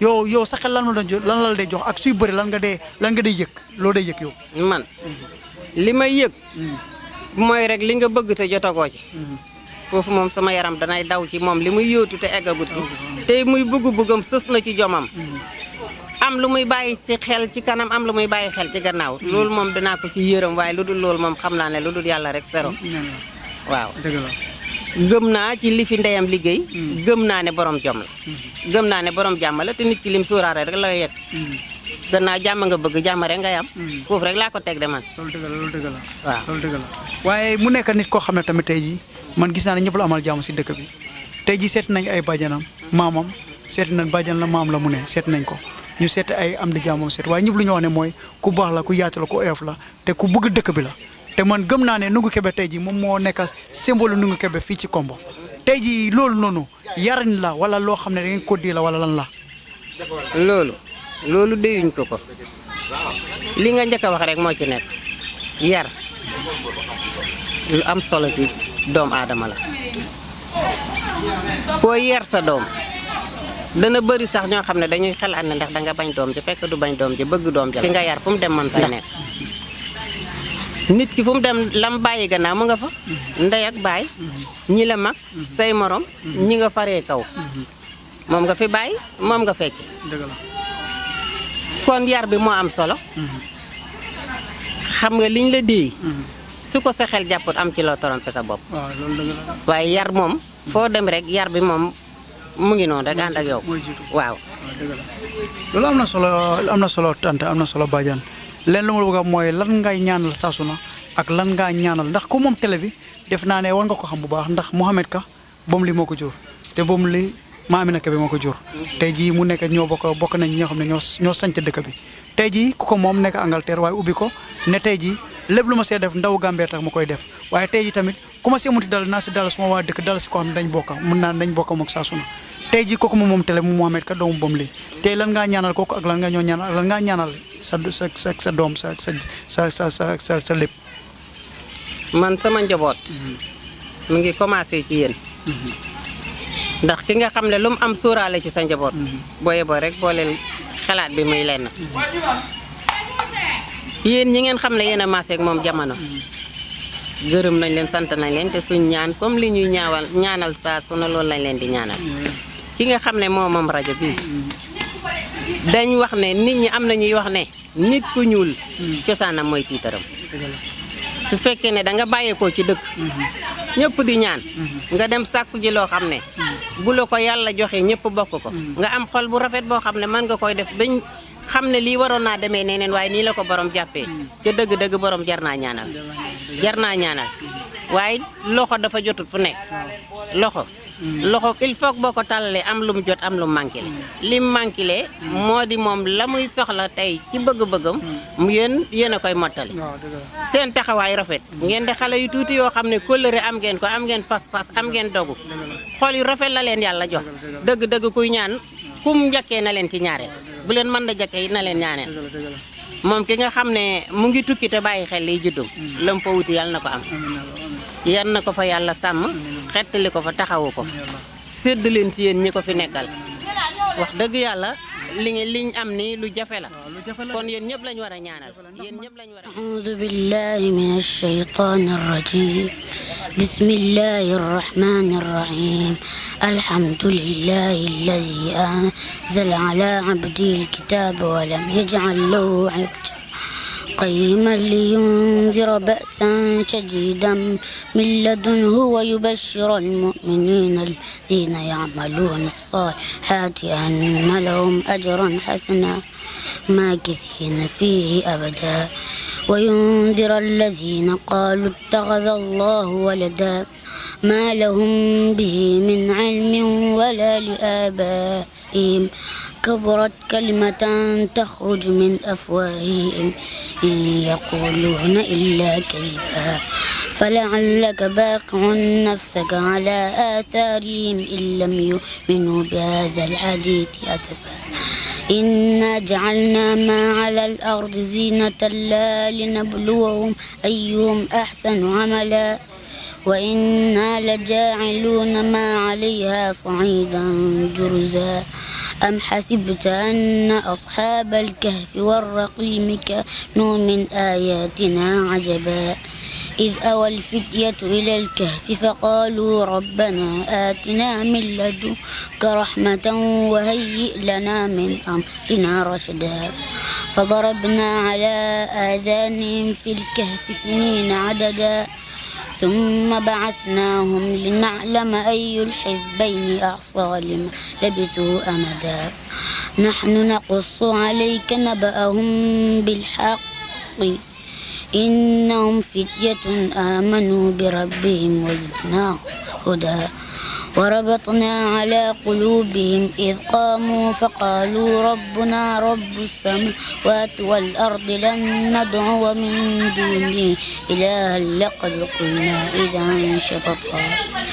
yow yow sa xel lan la doon lan la day jox ak suy bëri lan nga dee lan nga day yëg loo day yëg yow. man li may yëg. mooy rek li nga bëgg te jotagoo ci. foofu moom sama yaram danay daw ci moom li muy yóotu te eggagut ci. tey muy bëgg-bëggam sës na ci jomam. am lu muy bàyyi ci xel ci kanam am lu muy bàyyi xel ci gannaaw. loolu moom danaa ko ci yërëm waaye lu dul loolu moom xam naa ne lu dul yàlla rek sero waaw dëgg la. gëm naa ci li fi ndeyam liggéey. gëm naa ne borom jom la. gëm naa ne borom jàmm la te nit ki lim suuraare rek la yegg. gannaaw jàmm nga bëgg jàmm rek ngay am. foofu rek laa ko teg de man. loolu dëgg la loolu dëgg la. waaw loolu dëgg la waaye mu nekk nit koo xam ne tamit tey jii man gis naa ne ñëpp la amal jàmm si dëkk bi tey jii seet nañ ay bàjjanam maamam seet nañ bàjjan la maam la mu ne seet nañ ko ñu seet ay am di jàmmam seet waaye ñëpp lu ñu wax ne mooy ku baax la ku yaatu la ku oyof la te ku bëgg dëkk bi la te man gëm naa ne Nungu Kebe tey jii moom moo nekk symbole Nungu Kebe fii ci Kombo tey jii loolu noonu yariñ la wala loo xam ne da ngeen ko di la wala lan la. loolu loolu déyuñ ko ko li nga njëkk a wax rek moo ci nekk yar lu am solo ci doom aadama la koo yar sa doom dana bëri sax ñoo xam ne dañuy xalaat ne ndax danga bañ doom ji fekk du bañ doom ji bëgg doom ji ki nga yar fu mu dem man fay nekk nit ki fu mu dem lam bàyyi gannaaw mu nga fa ndey ak baay ñi la mag say morom ñi nga faree kaw moom nga fi bàyyi moom nga fekki dëgg la kon yar bi moo am solo xam nga liñ la déey su ko sa xel jàpput am ci loo trompé sa bopp waaw loolu dëgg la waaye yar moom foo dem rek yar bi moom mu ngi noonu rek ànd ak yow waaw dëgg la loolu am na solo am na solo tante am na solo bàjjan leen lu ma bëgg a mooy lan ngay ñaanal saasu na ak lan ngaa ñaanal ndax ko moom télé bi def naa ne war nga ko xam bu baax ndax Mouhamed Ka boom li moo ko jur te boom li Maamina Kebe moo ko jur tey jii mu nekk ñoo bokk bokk nañ ñoo xam ne ñoo ñoo sanc dëkk bi tey jii ku ko moom nekk Angleterre waaye ubbi ko ne tey jii lépp lu ma see def ndaw Gambie tax ma koy def waaye tey jii tamit ku ma see munti dal naa si dal suma waa dëkk dal si ko xam ne dañ bokk mun naa dañ bokk moom saasu na tey jii kooku moom moom télé mu Mouhamed Ka doomu boom li tey lan ngaa ñaanal kooku ak lan nga ñoo ñaanal ak lan ngaa ñaanal sa sa sa sa doom sa sa sa sa sa sa sa lépp man sama njaboot mu ngi commencé ci yéen ndax ki nga xam ne lu mu am sóoraale ci sa njaboot booye boo rek booleel xalaat bi muy lenn yéen ñi ngeen xam ne yéen a maase ak moom jamono gërëm nañ leen sant nañ leen te suñ ñaan comme li ñuy ñaawal ñaanal saa su ne loolu lañ leen di ñaanal ki nga xam ne moo moom rajo bii dañ wax ne nit ñi am na ñuy wax ne nit ku ñuul cosaanam mooy tiitaram su fekkee ne da nga bàyyeekoo ci dëkk ñëpp di ñaan nga dem sàkku ji loo xam ne bu la ko yàlla joxe ñëpp bokk ko nga am xol bu rafet boo xam ne mën nga koy def bañ xam ne lii waroon naa demee neneen waaye nii la ko borom jàppee ca dëgg-dëgg borom jar naa ñaanal jar naa ñaanal waaye loxo dafa jotut fu nekk loxo loxo il faut boo ko tàllalee am lu mu jot am lu mu manqué li mu manqué moo di moom la muy soxla tey ci bëgg-bëggam yéen yéen a koy mottali seen taxawaay rafet ngeen di xale yu tuuti yoo xam ne kóllëre am ngeen ko am ngeen pas-pas am ngeen dogu xol yu rafet la leen yàlla jox dëgg-dëgg kuy ñaan kum njëkkee na leen ci ñaareel bu leen mën da jëkkee na leen ñaaneel moom ki nga xam ne mu ngi tukki te bàyyi xel liy juddum lam fa wuti yàlla na ko am yan na ko fa yàlla sàmm xettali ko fa taxawu ko sédd leen ci yéen ñi ko fi nekkal wax dëgg yàlla li liñ am ni lu jafe la kon yéen ñëpp lañ war a ñaanal yéen ñëpp lañ war a a'uudu billahi minash shaytaanir rajiim bismillahir rahmaanir rahiim alhamdulillahi alladhi anzala ala abdihil kitaaba wa lam yaj'al lahu 'iwajan قيما لينذر بأسا شديدا من لدنه ويبشر المؤمنين الذين يعملون الصالحات أن لهم أجرا حسنا ماكثين فيه أبدا وينذر الذين قالوا اتخذ الله ولدا ما لهم به من علم ولا لآبائهم كبرت كلمة تخرج من أفواههم إن يقولون إلا كذبا فلعلك باقع نفسك على آثارهم إن لم يؤمنوا بهذا الحديث أسفا إنا جعلنا ما على الأرض زينة لا لنبلوهم أيهم أحسن عملا وإنا لجاعلون ما عليها صعيدا جرزا أم حسبت أن أصحاب الكهف والرقيم كانوا من آياتنا عجبا إذ أوى الفتية إلى الكهف فقالوا ربنا آتنا من لدنك رحمة وهيئ لنا من أمرنا رشدا فضربنا على آذانهم في الكهف سنين عددا ثم بعثناهم لنعلم أي الحزبين أحصى لما لبثوا أمدا نحن نقص عليك نبأهم بالحق إنهم فتية آمنوا بربهم وزدناهم هدى وربطنا على قلوبهم إذ قاموا فقالوا ربنا رب السماوات والأرض لن ندعو من دونه إلها لقد قلنا إذا شططا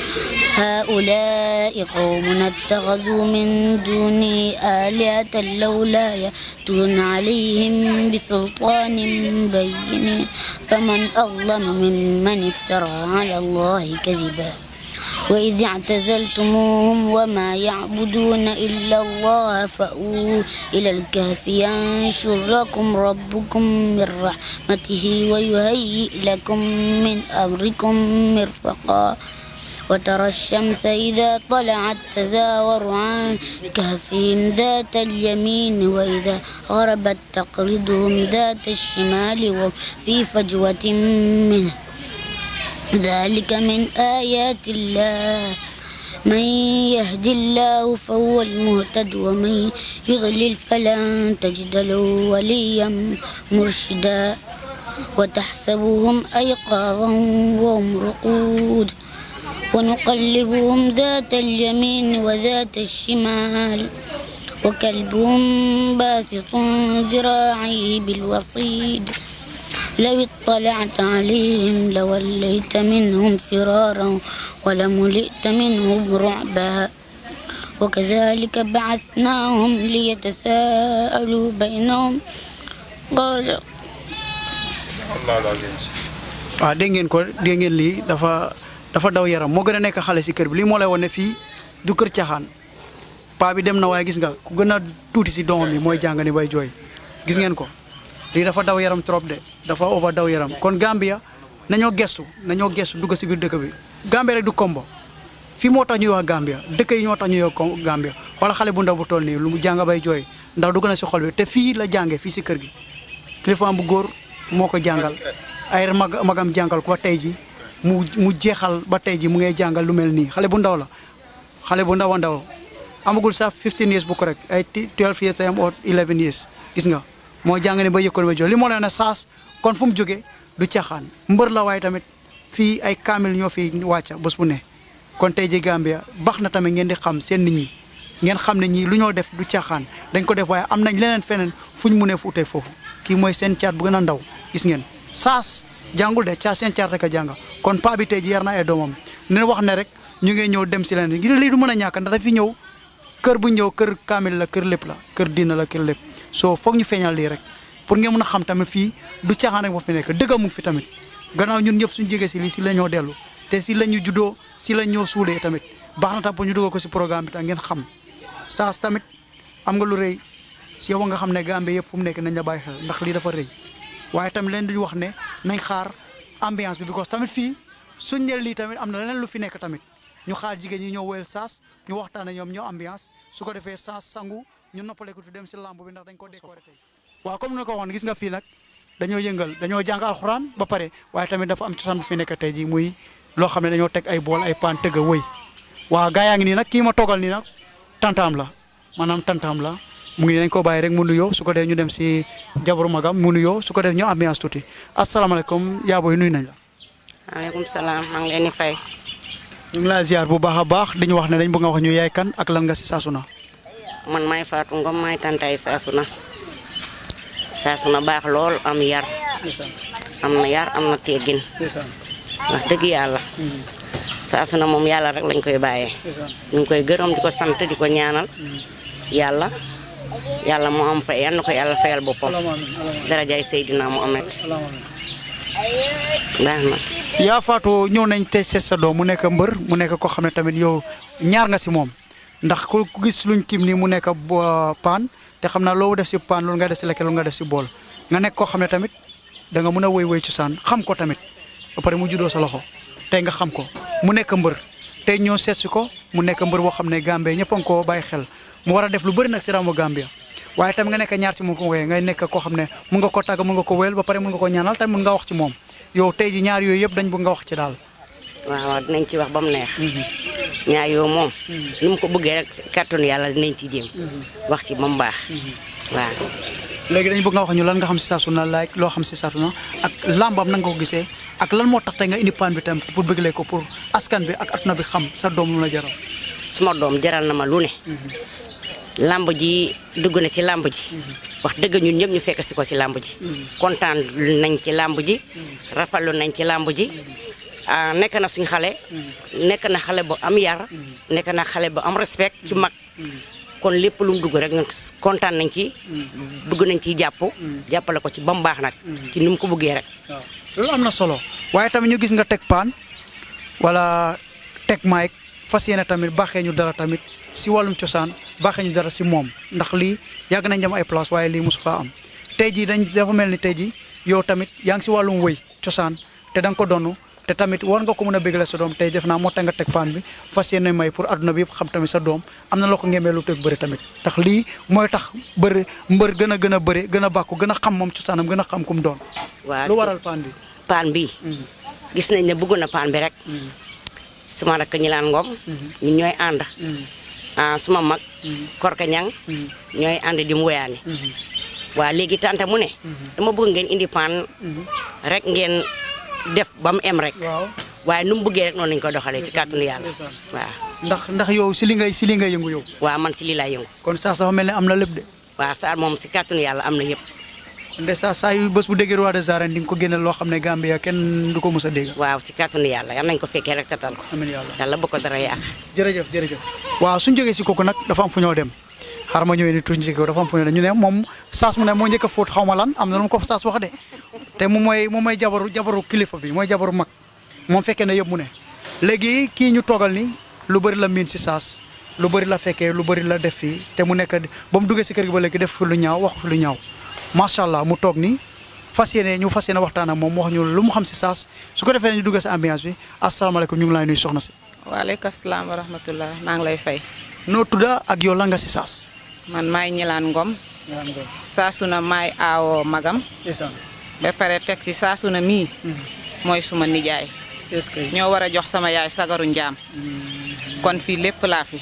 هؤلاء قوم اتخذوا من دونه آلهة لولا يأتون عليهم بسلطان بين فمن أظلم ممن افترى على الله كذبا وإذ اعتزلتموهم وما يعبدون إلا الله فأووا إلى الكهف ينشر لكم ربكم من رحمته ويهيئ لكم من أمركم مرفقا وترى الشمس إذا طلعت تزاور عن كهفهم ذات اليمين وإذا غربت تقرضهم ذات الشمال وهم في فجوة منه ذلك من آيات الله من يهد الله فهو المهتد ومن يضلل فلن تجد له وليا مرشدا وتحسبهم أيقاظا وهم رقود ونقلبهم ذات اليمين وذات الشمال وكلبهم باسط ذراعيه بالوصيد لو اطلعت عليهم لوليت منهم فرارا ولملئت منهم رعبا وكذلك بعثناهم ليتساءلوا بينهم قال waaw dégg ngeen ko dégg ngeen lii dafa dafa daw yaram moo gën a nekk xale si kër bi lii moo lay wane fii du kër caaxaan paa bi dem na waaye gis nga ku gën a tuuti si doomam yi mooy jàng ni bay jooy gis ngeen ko lii dafa daw yaram trop de dafa over daw yaram kon Gambia nañoo gestu nañoo gestu dugg si biir dëkk bi Gambia rek du kombo fii moo tax ñuy wax Gambia dëkk yi ñoo tax ñuy wax Gambia wala xale bu ndaw bu toll nii lu mu jàng bay jooy ndax dugg na si xol bi te fii la jàngee fii si kër gi kilifaam bu góor moo ko jàngal ay mag magam jàngal ko ba tey ji mu mu jeexal ba tey ji mu ngay jàngal lu mel nii xale bu ndaw la xale bu ndaw a ndaw amagul sax fifteen years bu ko rek ay twelve years am or eleven years gis nga moo jàng ne ba yëkkoon ba jox li moo leen ne saas kon fu mu jógee du caaxaan mbër la waaye tamit fii ay kaamil ñoo fi wàcca bés bu ne kon tey ji Gambia baax na tamit ngeen di xam seen nit ñi ngeen xam ne ñii lu ñoo def du caaxaan dañ ko def waaye am nañ leneen feneen fuñ mu ne fu utee foofu kii mooy seen caat bu gën a ndaw gis ngeen saas jàngul de caat seen caat rek a jàng kon paa bi tey ji yar na ay doomam ne wax ne rek ñu ngi ñëw dem si leneen gi lii du mën a ñàkk ndax dafi ñëw kër bu ñëw kër kaamil la kër lépp la kër diina la kër lépp soo foog ñu feeñal lii rek pour ngeen mën a xam tamit fii du caaxaan rek moo fi nekk dëgg mu fi tamit gannaaw ñun ñëpp suñu jege si lii si la ñoo dellu te si la ñu juddoo si la ñoo suulee tamit baax na tam pour ñu dugal ko si programme bi tam ngeen xam saas tamit am nga lu rëy si yow nga xam ne Gambie yëpp fu mu nekk nañ la bàyyi xel ndax lii dafa rëy waaye tamit leen duñu wax ne nañ xaar ambiance bi because tamit fii suñ ne lii tamit am na leneen lu fi nekk tamit ñu xaar jigéen ñi ñoo woyal saas ñu waxtaan ak ñoom ñoo ambiance su ko defee saas sangu ñu noppale ko tu dem si lamb bi ndax dañ ko décoré tey waaw comme ni ko waxoon gis nga fii nag dañoo yëngal dañoo jàng alxuraan ba pare waaye tamit dafa am cosaan bu fi nekk tey ji muy loo xam ne dañoo teg ay bool ay paan tëgg a wëy waaw gaa yaa ngi nii nag kii ma toogal nii nag tantaam la maanaam tantaam la mu ngi dañ ko bàyyi rek mu nuyoo su ko dee ñu dem si jabaru magam mu nuyoo su ko dee ñu ambiance tuuti asalaamaaleykum yaa booy nuyu nañ la. maaleykum salaam maa ngi leen di fay. ñu ngi laa ziar bu baax a baax dañu wax ne dañ bëgg nga wax ñu yaay kan ak lan nga si Saasuna. man maay Fatou Ngom maay tantay Saasuna Saasuna baax lool am yar am na yar am na teggin wax dëgg yàlla Saasuna moom yàlla rek lañ koy bàyyee ñu ngi koy gërëm di ko sant di ko ñaanal yàlla yàlla moo am fay yal na ko yàlla fayal boppam darajaay Seydina Muhammad baax na. yaa Fatou ñëw nañ te seet sa doom mu nekk mbër mu nekk ko xam ne tamit yow ñaar nga si moom ndax ku gis luñ kim nii mu nekk paan te xam naa loo def si paan loolu nga def si lekk loolu nga def si bool nga nekk koo xam ne tamit da nga mën a woy woy cosaan xam ko tamit ba pare mu juddoo sa loxo tey nga xam ko mu nekk mbër tey ñoo seet si ko mu nekk mbër boo xam ne Gambie ñëpp a ngi koo bàyyi xel mu war a def lu bëri nag si raamu Gambia waaye tamit nga nekk ñaar si mu ko woyee ngay nekk koo xam ne mun nga ko tàgg mun nga ko wéyal ba pare mun nga ko ñaanal tamit mun nga wax ci moom yow tey ji ñaar yooyu yëpp dañ bëgg nga wax ci daal. waaw dinañ ci wax ba mu neex. ñaar yoo moom. ni mu ko bëggee rek kàttanu yàlla dinañ ci jéem. wax ci ba mu baax. waaw. léegi dañ bëgg nga wax ñu lan nga xam si Saasuna like loo xam si Saasuna ak lambam na nga ko gisee ak lan moo tax tey nga indi paan bi tam pour bëggalee ko pour askan bi ak adduna bi xam sa doom lu la jaral. suma doom jaral na ma lu ne. lamb ji dugg na ci lamb ji. wax dëgg ñun ñëpp ñu fekk si ko ci lamb ji. kontaan nañ ci lamb ji. rafetlu nañ ci lamb ji. nekk na suñ xale. nekk na xale bu am yar. nekk na xale bu am respect ci mag. kon lépp lu mu dugg rek kontaan nañ ci. dugg nañ ciy jàpp. jàppale ko ci ba mu baax nag. ci ni mu ko bëggee rek. waaw loolu am na solo waaye tamit ñu gis nga teg paan wala teg mic fas yéene tamit baaxee ñu dara tamit si wàllum cosaan baaxee ñu dara si moom ndax lii yàgg nañ dem ay place waaye lii mosu faa am tey jii dañ dafa mel ni tey jii yow tamit yaa ngi si wàllum wëy cosaan te da nga ko donnu te tamit war nga ko mën a bégale sa doom tey def naa moo tax nga teg paan bi fas yéene may pour adduna bi yëpp xam tamit sa doom am na loo ko ngemee lu teg bëri tamit ndax lii mooy tax bëri mbër gën a gën a bëri gën a bàkku gën a xam moom cosaanam gën a xam kum doon. waaw lu waral paan bi. paan bi gis nañ ne bëgg na paan bi rek. suma rakk ñi laan ngom ñun ñooy ànd. suma mag. korka ñang ñooy ànd di mu woyaani. waaw léegi tante mu ne. dama bëgg ngeen indi paan rek ngeen. def ba mu em rek. waaw waaye nu mu bëggee rek noonu lañu ko doxalee ci kàttanu yàlla. waaw ndax ndax yow si li ngay si li ngay yëngu yow. waaw man si lii laay yëngu. kon saa dafa mel ne am na lépp de. waaw saa moom si kàttanu yàlla am na yëpp. nde saa saa yu bés bu déggee roi des arènes di nga ko génneel loo xam ne Gambia kenn du ko mos a dégg. waaw si kàttanu yàlla yal nañ ko fekkee rek tatal ko. amiin yàlla yàlla bu ko dara yàq. jërëjëf jërëjëf. waaw suñu jógee si kooku nag dafa am fu ñoo dem xaaral ma ñëwee ni tuuti si kaw dafa am fu ñoo dem ñu ne moom saas mu ne moo njëkk a fóot xaw ma lan am na lu mu ko saas wax de te moom mooy moom mooy jabaru jabaru kilifa bi mooy jabaru mag moom fekkee ne yëpp mu ne léegi kii ñu toogal ni lu bëri la miin si saas lu bëri la fekkee lu bëri la def fii te mu nekk ba mu duggee si kër gi ba léegi def fi lu ñaaw wax fi lu ñaaw macha allah mu toog ni fas yéene ñu fas yéene waxtaan ak moom wax ñu lu mu xam si saas su ko defee ñu duggee si ambiance bi asalaamaaleykum ñu ngi lay nuyu soxna si. waaleykum salaam wa rahmatulah maa ngi lay fay. noo tudda ak yow lan nga si saas. man maay ñilaan ngom. Saasuna maay aawoo magam. ba pare teg si Saasuna mii. mooy suma nijaay. est-ce que ñoo war a jox sama yaay sagaru njaam. kon fii lépp laa fi.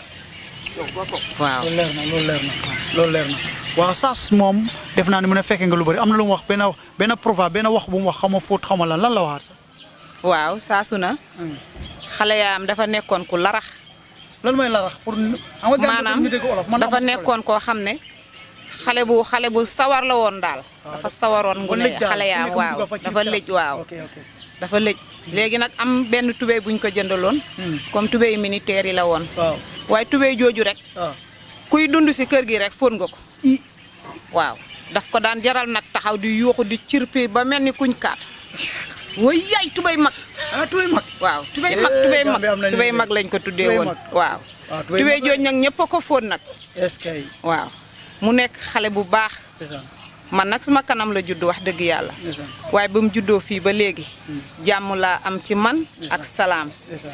waaw loolu leer na loolu leer na loolu leer na waaw saas moom def naa ne mu ne fekkee nga lu bëri am na lu mu wax benn benn proverbe benn wax bu mu wax xama fóot xama lan lan la waxaat sax. waaw Saasuna. xale yaayam dafa nekkoon ku larax. lan mooy larax pour. maanaam dafa nekkoon koo xam ne. xale bu xale bu sawar la woon daal. dafa sawaroon ngu ne xale yaam waaw dafa lëj waaw. dafa lëj léegi nag am benn tubéy buñ ko jëndaloon. comme tubéy militaire yi la woon. waaye tubéy jooju rek. kuy dund si kër gi rek fóon nga ko. waaw daf ko daan jaral nag taxaw di yuuxu di cirpi ba mel ni kuñ kaat. way yaay tubéy mag. ah tubéy mag. waaw tubéy mag tubéy mag tubéy mag lañ ko tuddee woon. waaw tubéy jooju nag ñëpp a ko fóon nag. est-ce que waaw mu nekk xale bu baax. man nag suma kanam la judd wax dëgg yàlla. waaye ba mu juddoo fii ba léegi. jàmm laa am ci man ak salaam.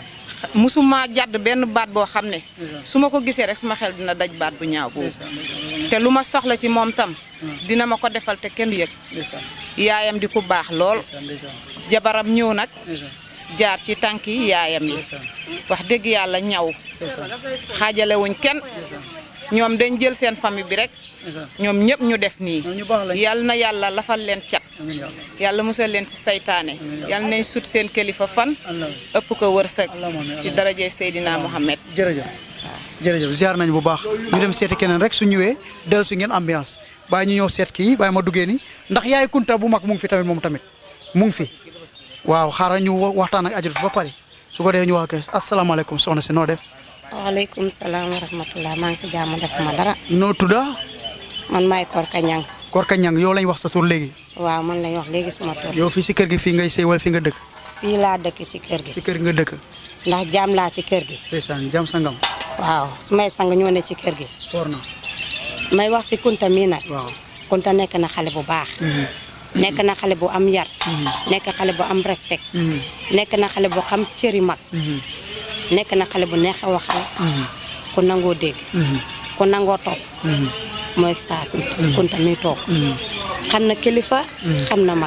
musuma jàdd benn baat boo xam ne. su ma ko gisee rek suma xel dina daj baat bu ñaaw boobu. te lu ma soxla ci moom tam. dina ma ko defal te kenn yëg. yaayam di ku baax lool. jabaram ñëw nag. jaar ci tànk yi yaayam yi. wax dëgg yàlla ñaw. xaajale wuñ kenn. ñoom dañ jël seen famille bi rek. ñoom ñëpp ñu def nii. yal na yàlla lafal leen cat. yàlla musal leen ci saytaane. yal nañ sut seen kilifa fan. ëpp ko wërsëg. ci darajay Seydina Mohamed. jërëjëf jërëjëf ziar nañ bu baax ñu dem seeti keneen rek su ñëwee dellu su ngeen ambiance bàyyi ñu ñëw seet kii bàyyi ma duggee ni ndax yaay Kunta bu mag mu ngi fi tamit moom tamit mu ngi fi waaw xaaral ñu waxtaan ak ajut ba pare su ko dee ñu wax ke asalaamaaleykum soxna si noo def. waaleykum salaam wa rahmatulah maa ngi si jàmm def ma dara. noo tudda. man maay Korka Ñang. Korka Ñang yow lañ wax sa tur léegi. waaw man lañ wax léegi suma tur. yow fii si kër gi fii ngay sëy wala fii nga dëkk. fii laa dëkk ci kër gi. ci kër gi nga dëkk. ndax jaam laa ci kër gi. ndeysaan jaam sangam. waaw su may sang ñoo ne ci kër gi. for na. may wax si Kunta mii nag. waaw Kunta nekk na xale bu baax. nekk na xale bu am yar. nekk xale bu am respect. nekk na xale bu xam cëri mag. nekk na xale bu neex a waxal. ku nangoo dégg. ku nangoo topp. mooy saas Kunta mi toog. xam na kilifa. xam na mag.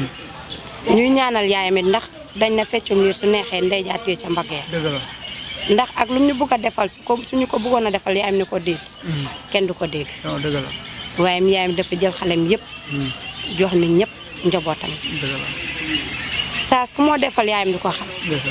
ñuy ñaanal yaayam it ndax dañ na feccum liir su neexee ndey jaatee ca mbagg ya. dëgg la. ndax ak lu ñu bëgg a defal su ko suñu ko bëggoon a defal yaayam ni ko déet. kenn du ko dégg. waaw dëgg la. waaye yaayam dafa jël xalem yëpp. jox ni ñëpp njabootam. dëgg la. saas ku moo defal yaayam di ko xam.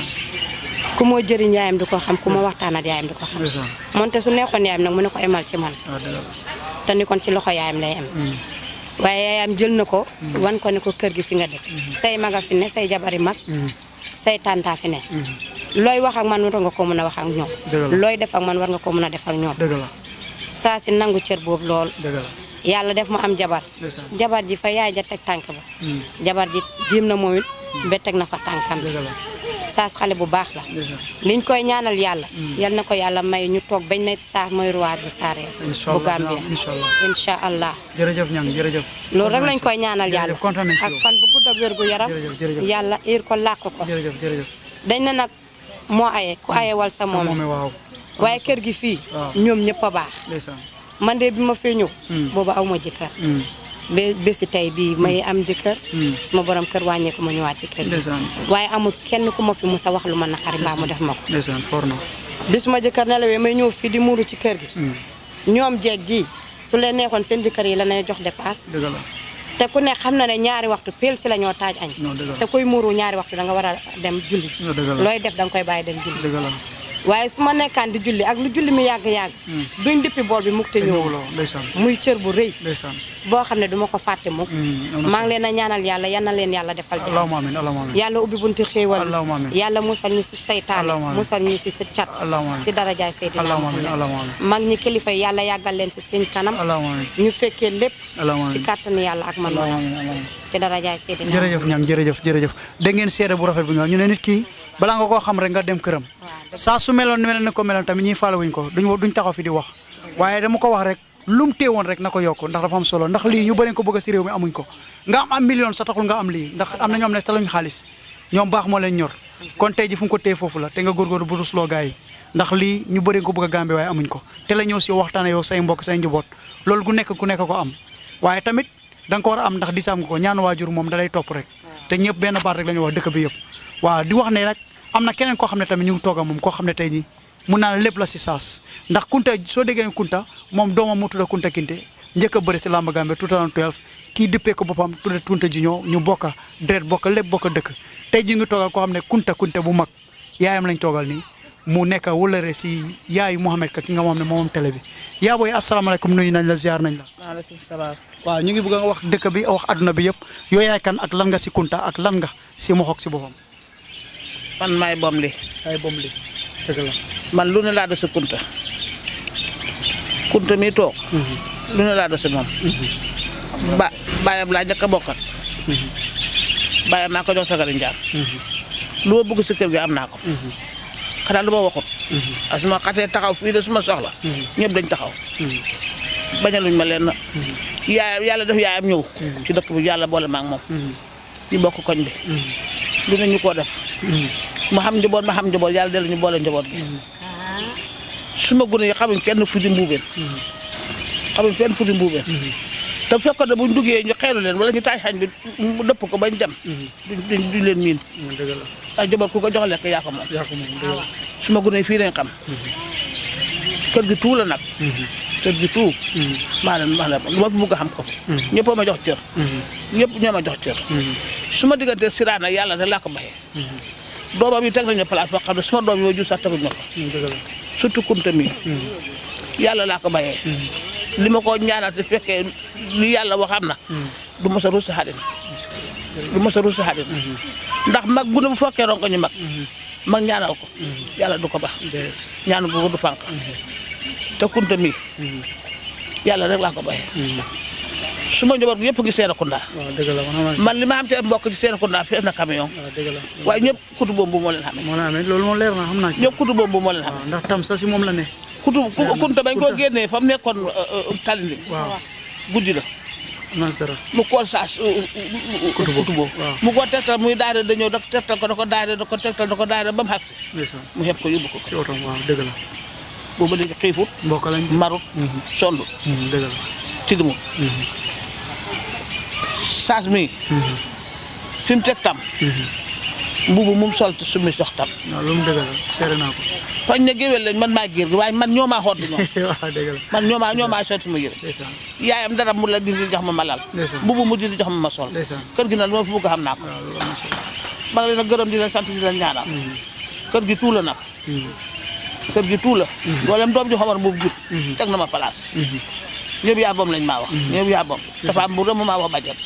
ku moo jëriñ yaayam di ko xam ku moo waxtaan ak yaayam di ko xam. moonte su neexoon yaayam nag mu ne ko emal ci man. waaw dëgg la. te ni kon ci loxo yaayam lay am. waaye yaayam jël na ko. wan ko ne ko kër gi fi nga dëkk. say maga fi ne say jabari mag. say tàntaa fi ne. looy wax ak man war nga ko mën a wax ak ñoom. looy def ak man war nga ko mën a def ak ñoom. dëgg la. saa si nangu cër boobu lool. dëgg la. yàlla def mu am jabar. jabar ji fa yaay ja teg tànk ba. jabar ji jéem na moom it ba teg na fa tànkam. saas xale bu baax la. liñ koy ñaanal yàlla. yal na ko yàlla may ñu toog bañ ne saas mooy roi de Saré. bu Gambia incha allah. jërëjëf ñang jërëjëf. loolu rek lañ koy ñaanal yàlla. ak fan bu gudd ak wér gu yaram. yàlla ir ko làkk ko. jërëjëf jërëjëf. dañ ne nag moo aye ku aye wal sa moome. waaw. waaye kër gi fii. ñoom ñëpp a baax. man de bi ma fee ñëw. boobu aw ma jëkkër. ba bési tey bii may am jëkkër. suma borom kër wàññeeku ma ñëwaat ci kër gi. waaye amul kenn ku ma fi musa wax lu ma naqari mbaa mu def ma ko. ndeysaan for na. bi suma jëkkër nelawee may ñëw fii di muuru ci kër gi. ñoom jeeg ji su leen neexoon seen jëkkër yi la nay jox dépasse. dëgg la. te ku ne xam na ne ñaari waxtu pile si la ñoo taaj añ. te kuy muuru ñaari waxtu da nga war a dem julli ci. looy def da nga koy bàyyi dem julli. dëgg la. waaye su ma nekkaan di julli ak lu julli mi yàgg-yàgg. duñ dippi bool bi mukk te ñëw muy cër bu rëy. boo xam ne duma ko fàtte mukk. maa ngi leen a ñaanal yàlla yal na leen yàlla defal jàmm. allahumma amiin allahumma amiin. yàlla ubbi bunti xéewal. allahumma amiin. yàlla musal ñi si saytaane. musal ñi si si cat. si darajaay Seydina Muhammad. mag ñi kilifa yi yàlla yàggal leen si seen kanam. ñu fekkee lépp. ci kàttanu yàlla ak man ci darajaay Seydina. jërëjëf ñang jërëjëf jërëjëf dégg ngeen seede bu rafet bu ñu ñu ne nit ki balaa nga koo xam rek nga dem këram saa su meloon mel na ko meloon tamit ñiy faale wuñ ko duñ duñ taxaw fi di wax waaye dama ko wax rek lum teewoon rek na ko yokk ndax dafa am solo ndax lii ñu bëri ko bëgg si réew mi amuñ ko nga am am million sa taxul nga am lii ndax am na ñoom ne taluñ xaalis ñoom baax moo leen ñor kon tey ji fu mu ko téye foofu la te nga góorgóorlu bu rusloo gars yi ndax lii ñu bëri ko bëgg a Gambie waaye amuñ ko te la ñëw si yow waxtaane yow say mbokk say njaboot loolu gu nekk ku nekk ko am waaye tamit da nga ko war a am ndax disaam nga ko ñaan waajur moom da lay topp rek te ñëpp benn baat rek la ñu wax dëkk bi yëpp waaw di wax ne nag am na keneen koo xam ne tamit ñu ngi toog moom koo xam ne tey jii mun naa ne lépp la si saas ndax Kunta soo déggee Kunta moom doomam mu tudda Kunta Kinte njëkk a bëri si làmb Gambie deux mille douze kii dippee ko boppam tudda Kunta ji ñoo ñu bokka deret bokka lépp bokka dëkk tey ji ngi toogal koo xam ne Kunta Kunte bu mag yaayam lañ toogal nii mu nekk wëlëre si yaayu Mouhamed Ka ki nga moom ne moom télé bi yaa booy asalaamaaleykum nuyu nañ la ziar nañ la. maaleykum salaam. waaw ñu ngi bëgg a wax dëkk bi wax adduna bi yëpp yoo yaay kan ak lan nga si Kunta ak lan nga si Moxok si boppam. man maay bom li. ay bom li dëgg la. man lu ne laa doon si Kunta. Kunta mi toog. lu ne laa doon si moom. ba baayam laa njëkk a bokkat. baayam maa ko jox sagari njaar. lu ma bëgg si kër gi am naa ko. xanaa lu ma waxut. ak su ma xasee taxaw fii de su ma soxla. ñëpp dañ taxaw. bañaluñ ma leen. yaayam yàlla def yaayam ñëw. ci dëkk bi yàlla boole ma ak moom. ñu bokk koñ bi. lu ne ñu ko def. ma xam njaboot ma xam njaboot yàlla dellu ñu boole njaboot bi. su ma gune yi xamuñ kenn fu di mbuubeen. xamuñ fenn fu di mbuubeen. te fekkoon ne buñ duggee ñu xeelu leen wala ñu taaj xañ bi mu dëpp ko bañ dem. duñ duñ leen miin. ay njaboot ku ko jox lekk yaa ko moom. su ma gune yi fii lañ xam. kër gi tuu la nag. kër gi tuu. maanaam maanaam lu ma fi bëgg a xam ko. ñëpp ma jox cër. ñëpp ñoo ma jox cër. su ma diggante siraan nag yàlla rek laa ko baxee. doomam yi teg nañu place boo xam ne suma doom yooyu jur sax teguñu ko. surtout Kunta mi. yàlla laa ko baxee. li ma ko ñaanal si fekkee li yàlla wax am na. du mos a ruus si xarit. du mos a ruus si xarit. ndax mag bu ne bu fekkee ronko ñu mag. mag ñaanal ko. yàlla du ko bax. ñaanu bu du fànq. te Kunta mi. yàlla rek laa ko baxee. su ma njaboot gi yëpp ngi Serekunda. man li ma xam ci mbokk ci Serekunda fees na camion. waaye ñëpp kutu boobu moo leen xamee. moo leen xamee loolu moom leer na xam naa ci. ñëpp kutu boobu moo leen xamee. ndax tam sa si moom la ne. kutu kunta bañ koo génnee fa mu nekkoon talindi guddi la mu kool saas kutu boobu mu ko tegtal muy daare dañoo da tegtal ko da ko daare da ko tegtal da ko daare ba mu xagsi mu xeeb ko yóbbu ko ci otom waaw dëgg la boobu léegi xiifut mbokk lañ marut sonn dëgg la tilimut saas mi fi mu teg tam mbubu mum sol te sumi sox tam waaw lu mu dëgg la seere naa ko fañ ne géwél lañ man maa géer gi waaye man ñoo maa xoot ñoom waaw dëgg la man ñoo maa ñoo maa sotti ma yëre yaayam dara mu la dindi jox ma ma lal mbubu mu dindi jox ma ma sol kër gi nag lu ma fi bëgg xam naa ko ma ngi leen a gërëm di leen sant di leen ñaanal kër gi tuula nag kër gi tuula doolem doom ji xamar boobu jut teg na ma place ñëpp yaa boom lañ maa wax ñëpp yaa boom dafa am bu rek mu maa wax bàjjan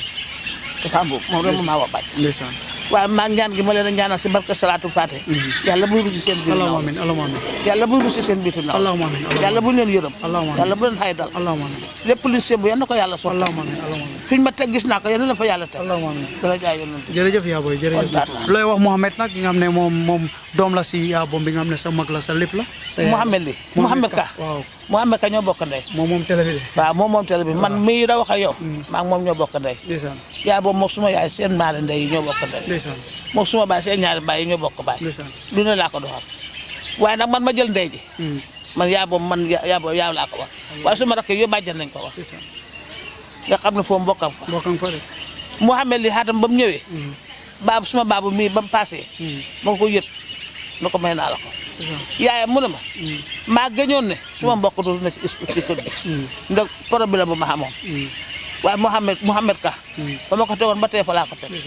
dafa am boobu moom rek mu maa wax bàjjan waaye maa ñaan gi ma leen a ñaanal si barke salaatu faate yàlla buy rusi seen biir allahumma amin allahumma amin yàlla buy rusi seen biir naaw allahumma amin yàlla bu leen yërëm allahumma amin yàlla bu leen xay dal allahumma amin lépp li sémbu yal na ko yàlla sotti allahumma amin allahumma amin fiñ ma teg gis naa ko yal na la fa yàlla teg allahumma amin dara jaay yonent jërëjëf yaa boy jërëjëf looy wax Mouhamed nag nga xam ne moom moom doom la si yaa boom bi nga xam ne sa mag la sa lépp la Mouhamed li Mouhamed Ka waaw Mouhamed Ka ñoo bokk ndey moom moom télé bi de waaw moom moom télé bi man mii da wax ak yow maa ngi moom ñoo bokk ndey yaa boobu mook suma yaay seen maale ndey yi ñoo bokk ndey mook suma baay seen ñaari baay yi ñoo bokk baay lu ne laa ko doxal waaye nag man ma jël ndey ji man yaa boobu man yaa boobu yaa laa ko wax waaye suma rakk yo bàjjan nañ ko wax nga xam ne foofu mbokkam fa mbokkam fa de Mouhamed li xaatam ba mu ñëwee baabu suma baabu mii ba mu passé ma ko yët na ko may naa la ko yaayam mu ne ma maa gëñoon ne suma mbokk du na ci ci kër gi ndax problème bu ma xamoon waaye Mouhamed Mouhamed Ka ba ma ko tegoon ba tey fa laa ko teg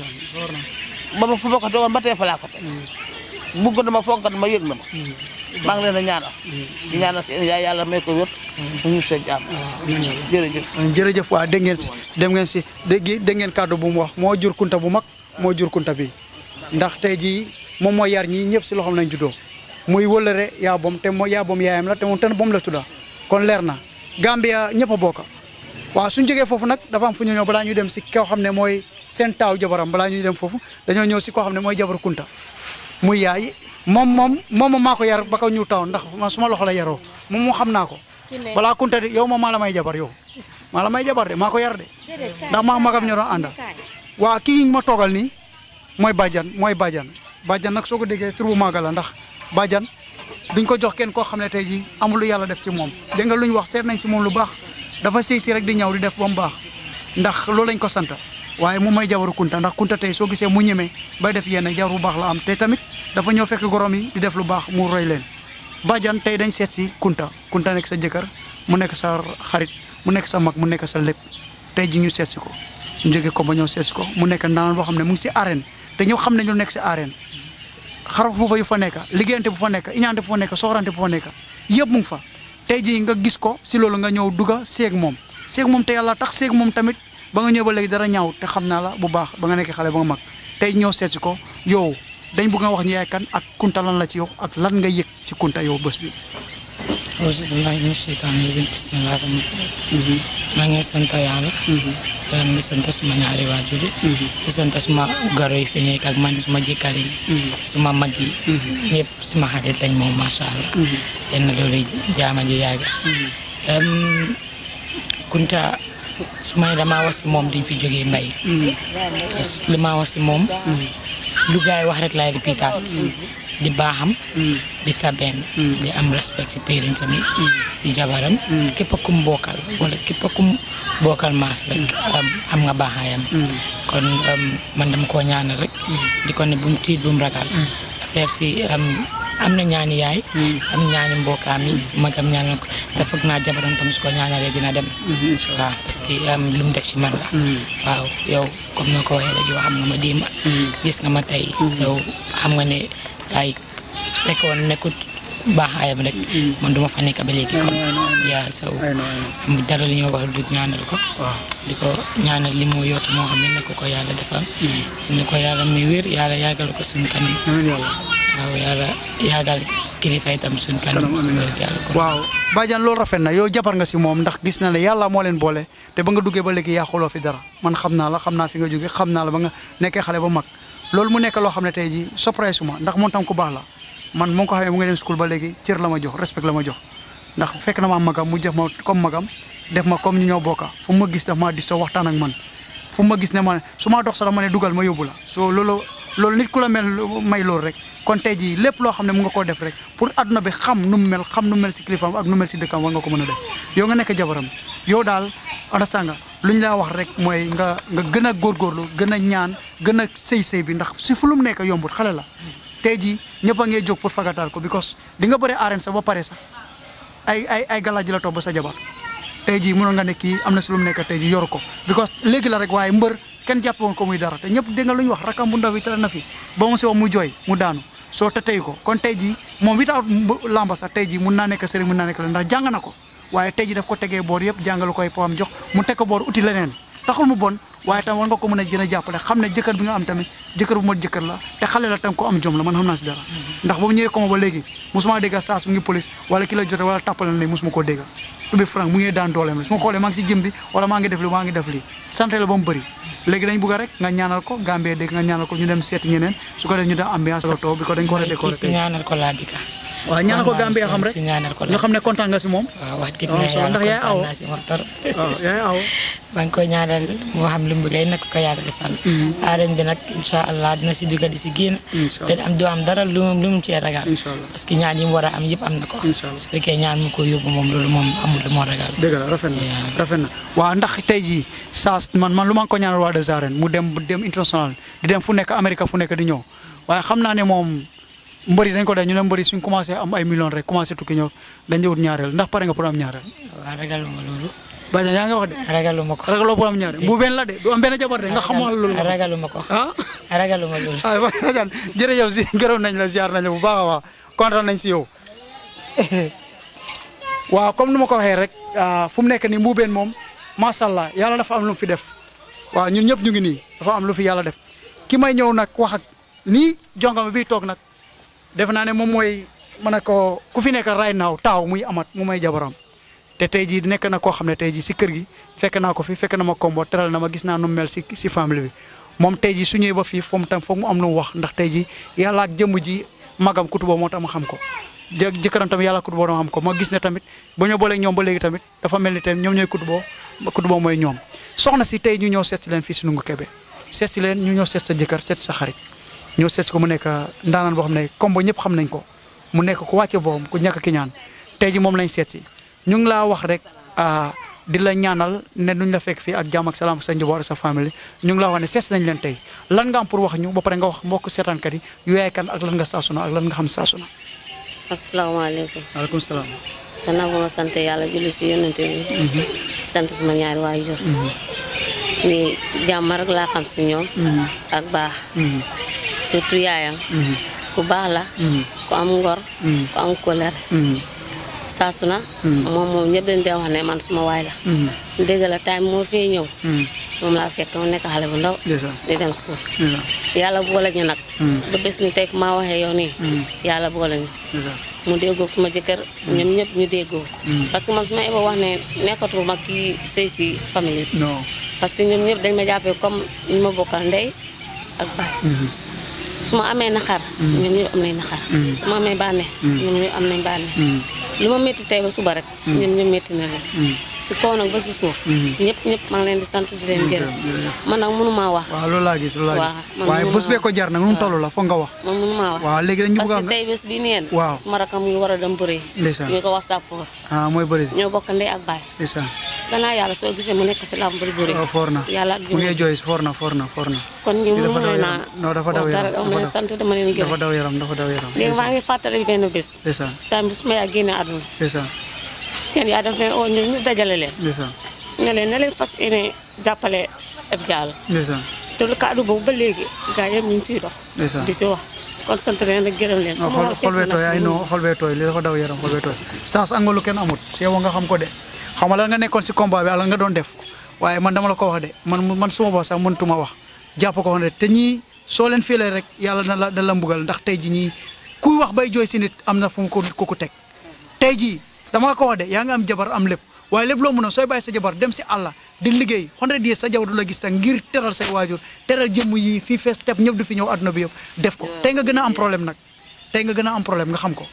ba ma fa ma ko tegoon ba tey fa laa ko teg bugg na ma fonk na ma yëg na ma maa ngi leen a ñaanal di ñaanal seen yaay yàlla may ko wér mu ñu seen jàmm jërëjëf jërëjëf waa dégg ngeen si dem ngeen si dégg dégg ngeen kàddu bu mu wax moo jur kunta bu mag moo jur kunta bi ndax tey jii moom mooy yar ñii ñëpp si loxoom lañ juddoo muy wëlëre yaa boom te mooy yaa boom yaayam la te moom ten boom la tudda kon leer na Gambia ñëpp a bokk waaw suñ jógee foofu nag dafa am fu ñu ñëw balaa ñuy dem si koo xam ne mooy seen taaw jabaram balaa ñuy dem foofu dañoo ñëw si koo xam ne mooy jabar kunta muy yaay moom moom moom maa ko yar ba ko ñu taw ndax man suma loxo la yaroo moom moo xam naa ko balaa kunta de yow moom maa la may jabar yow maa la may jabar de maa ko yar de ndax maa magam ñoo doon ànda waa kii ma toogal nii mooy bàjjan mooy bàjjan bàjjan nag soo ko déggee tur bu màgg la ndax bàjjan duñ ko jox kenn koo xam ne tey jii amul lu yàlla def ci moom dégg nga lu ñu wax seet nañ si moom lu baax dafa sëy si rek di ñëw di def ba mu baax ndax loolu lañ ko sant waaye moom mooy jabaru kunta ndax kunta tey soo gisee mu ñemee bay def yenn jabar bu baax la am te tamit dafa ñëw fekk gorom yi di def lu baax mu roy leen bàjjan tey dañ seet si kunta kunta nekk sa jëkkër mu nekk sa xarit mu nekk sa mag mu nekk sa lépp tey ji ñu seet si ko ñu jógee ko ba ñëw seet si ko mu nekk ndaanaan boo xam ne mu ngi si arène te ñëpp xam ne ñu nekk si arène xaraf foofa yu fa nekk liggéeyante bu fa nekk iñaante bu fa nekk soxorante bu fa nekk yëpp mu ngi fa tey jii nga gis ko si loolu nga ñëw dugga seeg moom seeg moom te yàlla tax seeg moom tamit ba nga ñëw ba léegi dara ñaaw te xam naa la bu baax ba nga nekk xale ba nga mag tey ñëw seet si ko yow dañ bëgg nga wax ñu yaay kan ak kunta lan la ci yow ak lan nga yëg si kunta yow bés bi auzubillahi mina sheytaani rajim bismillahi rahmaani rahim maa ngi sant yàlla ngi sant suma ñaari waajur yi di sant suma garo yi fi nekk ak man suma jëkkër yi suma mag yi ñëpp suma xarit lañ moom macha allah yenn loolu jaama ji yàgg kunta su may damaa wax si moom duñ fi jógee mbay li ma wax si moom lu gaay wax rek laay répétaat di baaxam di tabeem di am respect si parents am si jabaram képp kum bokkal wala képp kum bokkal maas rek am nga baaxaayam kon man dama koo ñaanal rek di ko ne bu mu tiit bu mu ragal affaire si am na ñaani yaay am ñaani mbokkaam yi magam ñaanal ko te foog naa jabaram tam su ko ñaanalee dina dem waaw parce que lu mu def ci man la waaw yow comme na ko waxee rek yow xam nga ma démb gis nga ma tey so xam nga ne ay su fekkoon nekkut baaxaayam rek man duma fa nekk ba léegi kon yaa so mu dara li ñoo wax du ñaanal ko di ko ñaanal li mu yootu moo xam ne ne ko ko yàlla defal ne ko yàlla muy wér yàlla yàggal ko suñu kanam waaw yàlla yàggal kilifa itam suñu kanam waaw bàjjan loolu rafet na yow jabar nga si moom ndax gis na ne yàlla moo leen boole te ba nga duggee ba léegi yaa xooloo fi dara man xam naa la xam naa fi nga jógee xam naa la ba nga nekkee xale ba mag loolu mu nekk loo xam ne tey ji surprise suma ndax moom tam ku baax la man moo ko xamee mu nga dem school ba léegi cër la ma jox respect la ma jox ndax fekk na ma magam mu def ma comme magam def ma comme ñu ñoo bokka fu ma gis daf ma disto waxtaan ak man fu ma gis ne ma su ma dox sax dama ne dugal ma yóbbu la so loolu loolu nit ku la mel may loolu rek kon tey jii lépp loo xam ne mu nga koo def rek pour adduna bi xam nu mu mel xam nu mu mel si kilifaam ak nu mu mel si dëkkam war nga ko mën a def yow nga nekk jabaram yow daal understand nga lu ñu laa wax rek mooy nga nga gën a góorgóorlu gën a ñaan gën a sëy sëy bi ndax si fu lu mu nekk yombut xale la tey jii ñëpp a ngay jóg pour fagataal ko because di nga bëre arène sax ba pare sax ay ay ay galaaj ji la toog ba sa jabar tey jii mënoon nga ne kii am na si lu mu nekk tey jii yoru ko because léegi la rek waaye mbër kenn jàppe woon ko muy dara te ñëpp dégg nga lu ñu wax rakam bu ndaw yi tere na fi ba mu si wax mu jooy mu daanu soo te tey ko kon tey jii moom without lamba sax tey jii mun naa nekk sëriñ mun naa nekk la ndax jàng na ko waaye tey jii daf ko tegee boor yëpp jàngalu koy po am jox mu teg ko boor uti leneen taxul mu bon waaye tam war nga ko mën a gën a jàppale xam ne jëkkër bi nga am tamit jëkkër bu mat jëkkër la te xale la tam ko am jom la man xam naa si dara ndax ba mu ñëwee ko ma ba léegi musuma dégga saas mu ngi police wala ki la jote wala tàppale na musuma ko dégga to be frank mu ngi daan dooleem la su ma xoolee maa ngi si jëm bi wala maa ngi def li maa ngi def lii sant la ba mu bëri léegi dañ bëgg rek nga ñaanal ko Gambie dégg nga ñaanal ko ñu dem seeti ñeneen su ko def ñu dem ambiance la toog bi ko dañ ko war a décorer si ñaanal ko laa dika waaw ñaanal ko Gambie xam rek nga xam ne kontaan nga si moom waaw wax dëgg yàlla ndax yaay aw kontaan naa si moom torop waaw yaay aw maa ngi koy ñaanal moo xam lu mu bëgg nak ko yàlla defal arène bi nag incha allah dina si dugga di si génn te am du am dara lu lu mu cee ragal parce que ñaan yi mu war a am yëpp am na ko su fekkee ñaan mu ko yóbbu moom loolu moom amul lu moo ragal dëgg la rafet na rafet na waaw ndax tey jii saas man man lu ma ko ñaanal waa des arènes mu dem dem international di dem fu nekk Amérique fu nekk di ñëw waaye xam naa ne moom mbëri dañ ko def ñu ne mbëri suñ commencé am ay millions rek commencé tukki ñëw dañ wut ñaareel ndax pare nga pour am ñaareel waaw ragaluma loolu Badiane yaa ngi wax de ragaluma ko ragaloo pour am ñaareel bu benn la de du am benn jabar de nga xamal loolu ragaluma ko ah ragaluma loolu ah Badiane jërëjëf si gërëm nañ la ziar nañ la bu baax a baax kontaan nañ si yow waaw comme nu ma ko waxee rek fu mu nekk nii mbuubeen moom macha allah yàlla dafa am lu mu fi def waaw ñun ñëpp ñu ngi nii dafa am lu fi yàlla def ki may ñëw nag wax ak nii jongama bi toog nag def naa ne moom mooy ma ne ko ku fi nekk right now taaw muy amat mu may jabaram te tey jii nekk na koo xam ne tey jii si kër gi fekk naa ko fi fekk na ma kombo teral na ma gis naa nu mel si si famille bi moom tey jii su ñëwee ba fii foom tam foog mu am nu mu wax ndax tey jii yàlla ak jëmm ji magam kutuboo moo tax ma xam ko jë jëkkëram tamit yàlla kutuboo dama xam ko ma gis ne tamit ba ñoo booleeg ñoom ba léegi tamit dafa mel ni tamit ñoom ñooy kutuboo kutuboo mooy ñoom soxna si tey ñu ñëw seet si leen fii si Nungu Kebe seet si leen ñu ñëw seet sa jëkkër seet sa xarit ñëw seet ko mu nekk ndaanaan boo xam ne kombo ñëpp xam nañ ko mu nekk ku wàcce boom ku ñàkk ki ñaan tey ji moom lañ seet si ñu ngi laa wax rek di la ñaanal ne nuñ la fekk fii ak jàmm ak salaam sa njaboot ak sa famille ñu ngi laa wax ne seet nañ leen tey lan nga am pour wax ñu ba pare nga wax mbokk seetaankat yi yu yaay kan ak lan nga saasuna ak lan nga xam saasuna. asalaamaaleykum. waaleykum salaam. gannaaw ba ma sant yàlla julli si yónnante bi. di sant suma ñaari waajur. ni jàmm rek laa xam si ñoom. ak baax. surtout yaayam. ku baax la. ku am ngor. ku am colère. saasuna. moom moom ñëpp dañ dee wax ne man suma waay la. dégg la time moo fee ñëw. moom laa fekk mu nekk xale bu ndaw. di dem school. yàlla boole ñu nag. ba bés ni tey fu maa waxee yow nii. yàlla boole ñu. mu déggoo suma jëkkër ñoom ñëpp ñu déggoo. parce que man su ma eba wax ne nekkatu ma kii sëy si famille bi. parce que ñoom ñëpp dañ ma jàppee comme ñu ma bokkal ndey ak baay. su ma amee naxar. ñoom ñëpp am nañ naxar. su ma amee bànneex. ñoom ñëpp am nañ bànneex. lu ma métti tey ba suba rek. ñoom ñëpp métti na leen. si kaw nag ba si suuf. ñëpp ñëpp maa ngi leen di sant di leen gërëm. man nag mënu maa wax. waaw loolu laa gis loolu laa gis waaye bés bee ko jar nag nu mu toll la foog nga wax. man mënu maa wax. waaw léegi dañu bëgg parce que tey bés bii nii. waaw suma rakam ngi war a dem bëri. ndeysaan ñu ko wax sàppoor. ah mooy bëri. ñoo bokk ndey ak baay. ndeysaan. gannaaw yàlla soo gisee mu nekk si làmb bëri bëri. waaw foor na yàlla ak mu ngi jooy foor na foor na foor na. kon ñu mënu ma leen a. non dafa daw yaram dama leen sant dama leen gërëm. dafa daw yaram dafa daw yaram. léegi maa ngi fàttali benn bés. ndeysaan. temps bi suma yaa génne àdduna. ndeysaan. seen yaa daf leen oo ñu ñu dajale leen. ndeysaan. ne leen ne leen fas yéene jàppale ab Diallo. ndeysaan. te lu kaddu boobu ba léegi gars yëpp ñu ngi ciy dox. ndeysaan. di si wax kon sant leen rek gërëm leen. su ma xol bee tooy ay non xol bee tooy li dafa daw yaram xol bee tooy saas am nga lu kenn amut si yow nga xam ko de xam nga lan nga nekkoon si combat bi ala nga doon def waaye man dama la ko wax de man man suma bopp sax mënutuma wax jàpp ko wax de te ñii soo leen félee rek yàlla na la da la mbugal ndax tey ji ñii kuy wax bay jooy si nit am na fu mu ko ko ko teg tey jii dama la ko wax de yaa nga am jabar am lépp waaye lépp loo mën a sooy bàyyi sa jabar dem si àll di liggéey hundred years sa jabar du la gis sax ngir teral say waajur teral jëmm yi fii fees teb ñëpp du fi ñëw adduna bi yëpp def ko tey nga gën a am problème nag tey nga gën a am problème nga xam ko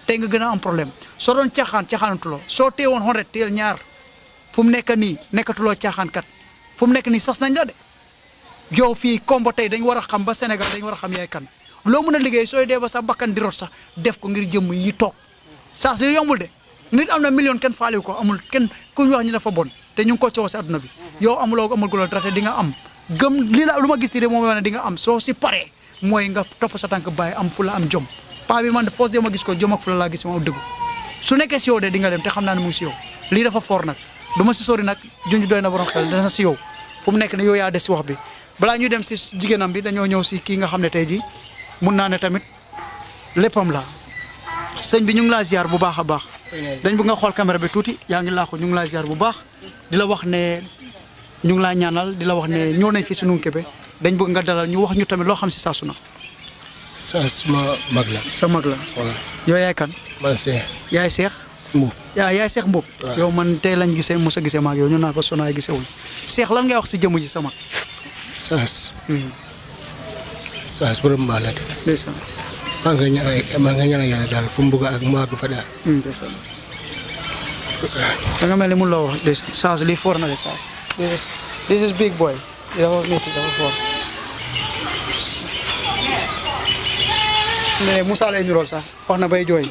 tey nga gën a am problème soo doon caaxaan caaxaanatuloo soo teewoon xon rek teel ñaar fu mu nekk nii nekkatuloo caaxaankat fu mu nekk nii sas nañ la de yow fii Kombo tey dañ war a xam ba Sénégal dañ war a xam yaay kan loo mën a liggéey sooy dee ba sa bakkan di rot sax def ko ngir jëmm yi toog saas li yombul de nit am na million kenn faaliwu ko amul kenn ku ñu wax ñu dafa bon te ñu ngi ko coow si adduna bi yow amuloo amul guloo dara te di nga am gëm lii la lu ma gis nii de moom ne di nga am soo si paree mooy nga topp sa tànk bàyyi am fu la am jom paa bi man de foos de ma gis ko jom ak fu la laa gis ma dëggu su nekkee si yow de di nga dem te xam naa ne mu ngi si yow lii dafa foor nag du ma si sori nag junj doy na borom xel dana si yow fu mu nekk ne yow yaa des si wax bi balaa ñuy dem si jigéenam bi dañoo ñëw si kii nga xam ne tey ji mun naa ne tamit léppam la sëñ bi ñu ngi laa ziar bu baax a baax dañ bëgg nga xool caméra bi tuuti yaa ngi laaxu ñu ngi laa ziar bu baax di la wax ne ñu ngi laa ñaanal di la wax ne ñëw nañ fi sunu Kébé dañ bëgg nga dalal ñu wax ñu tamit loo xam si Saasuna. Saas ma mag la. sa mag la. voilà yow yaay kan. man Seex. yaay Seex. Mbuub. yaa yaay Seex Mbuub. yow man tey lañ gisee mos a gisee ma ak yow ñu naan ko sonaay gisee wuñ Seex lan ngay wax si jëmm ji sa mag. Saas. Saas borom mbaa la de. ndeysaan. maa ngi ñaan maa ngi ñaan yàlla daal fu mu bëgg ak maa fa daal. ndeysaan. da nga mel ni mun loo wax ndeysaan Saas lii foor na de Saas. this is this is big boy. dafa métti dafa foor. mais Moussa lay nirool sax wax na bay jooy.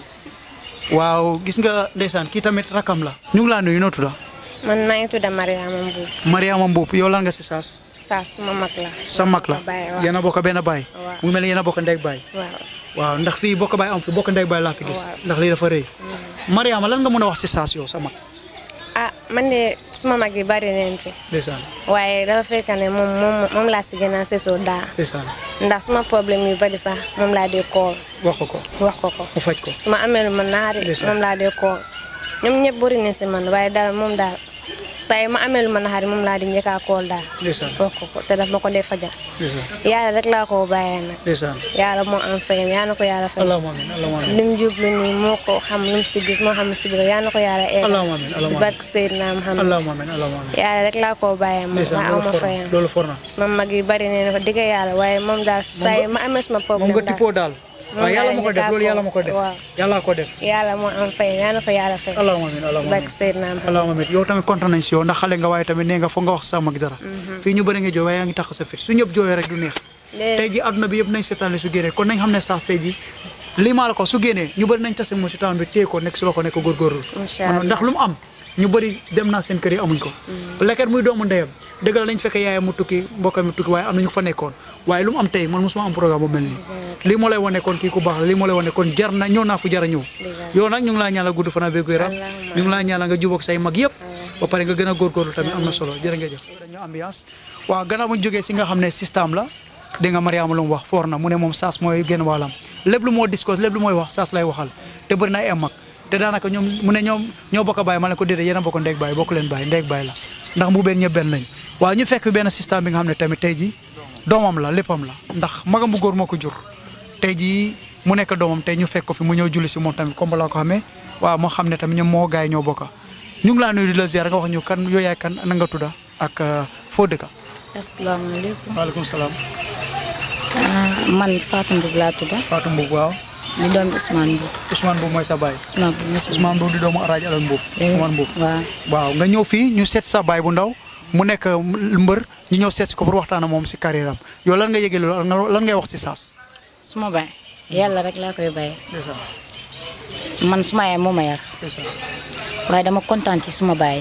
waaw gis nga ndeysaan kii tamit rakam la. ñu ngi laa nuyu noo tudd. man maa ngi tudd Mariama Mbuub. Mariama Mbuub yow lan nga si Saas. Saas suma mag la. sa mag la yéen a bokk benn baay. waaw mu ngi mel ni yéen a bokk ndeg baay. waaw waaw ndax fii bokk baay am fi bokk ndeg baay laa fi gis. ndax lii dafa rëy. Mariama lan nga mën a wax si Saas yow sa mag. ah man de suma mag yi bari neen fi. ndeysaan. waaye dafa fekk ne moom moom moom laa si gën a sesoo daa. ndeysaan. ndax suma problème yu bari sax moom laa dee kool. wax ko ko wax ko ko. mu faj ko. suma amee lu ma naari. moom laa dee kool. ñoom ñëpp bëri ne si man waaye daal moom daal saa yi ma amee lu ma naari moom laa di njëkk a kool daal. ndeysaan. wax ko ko te daf ma ko dee fajal. ndeysaan. yàlla rek laa ko bàyyee nag. ndeysaan. yàlla moo am fayam yaa na ko yàlla fay. allahumma amiin allahumma amiin. lim jublu nii moo ko xam lim si gis moo xam si biir yaa na ko yàlla egg. allahumma amiin si barke Seydina Muhammad. allahumma amiin allahumma amiin. yàlla rek laa ko bàyyee moom. ndeysaan ma aw ma fayam loolu for na. sama mag yi bari ne fa digg yàlla waaye moom daal saa yi ma amee sama problème moom nga tippoo daal. waaw yàlla moo ko def loolu yàlla moo ko def. yàlla ko def. yàlla moo am fay yaa na ko yàlla fay. allahumma amiin allahumma amiin. allahumma amiin yow tamit kontaan nañ si yow ndax xale nga waaye tamit nee nga foog nga wax sa mag dara. fii ñu bëri nga jooy waaye yaa ngi tax sa fit su ñëpp jooyee rek du neex. tey ji adduna bi yëpp nañ seetaan su génnee kon nañ xam ne Saas tey ji lii maa la ko su génnee ñu bëri nañ tase moom si taan bi téye ko nekk si loxo nekk góorgóorlu. ndax lu mu am ñu bëri dem naa seen kër yi amuñ ko. lekket muy doomu ndeyam dëgg la lañ fekk yaayam mu tukki mbokkam mu tukki waaye am na ñu fa nekkoon waaye lu mu am tey man mosuma am programme bu mel nii lii moo lay wane kon kii ku baax la lii moo lay wane kon jar na ñëw naa fu jar a ñëw yow nag ñu ngi laa ñaanal gudd fan ak wér ñu ngi laa ñaanal nga jubóog say mag yëpp ba pare nga gën a góorgóorlu tamit am na solo jërë nga jëf dañu ambiance waaw gannaaw bu ñu jógee si nga xam ne système la dégg nga Mariama lu mu wax foor na mu ne moom Saas mooy génn wàllam lépp lu moo discours lépp lu mooy wax Saas lay waxal te bëri na ay mag te daanaka ñoom mu ne ñoom ñoo bokk a bàyyi ma ne ko déedéet yéen a bokk ndeeg bàyyi bokk leen bàyyi ndeeg bàyyi la ndax mu benn ñëpp benn lañ waaw ñu fekk benn système bi nga xam ne tamit tey ji doomam la léppam la ndax magam bu góor moo ko jur tey jii mu nekk doomam tey ñu fekk ko fi mu ñëw julli si moom tamit comme laa ko xamee waaw moo xam ne tamit ñoom moo gars yi ñoo bokka ñu ngi laa nuyu di la ziar nga wax ñu kan yow yaay kan na nga tudda ak foo dëkka. asalaamaaleykum. waaleykum salaam. man Fatou Mboub laa tudda. Fatou Mboub waaw. di doomu Ousmane Mboub. Ousmane Mboub mooy sa baay. Ousmane Mboub mooy sa baay Ousmane Mboub di doomu Alaaji Alal Mboub. Ousmane Mboub waaw. waaw nga ñëw fii ñu seet sa baay bu ndaw mu nekk mbër ñu ñëw seet si ko pour waxtaan ak moom si carrière am yow lan nga yëgee loolu lan ngay wax si Saas. suma baay yàlla rek laa koy bàyyee. man suma yaay moo ma yar. waaye dama kontaan ci suma baay.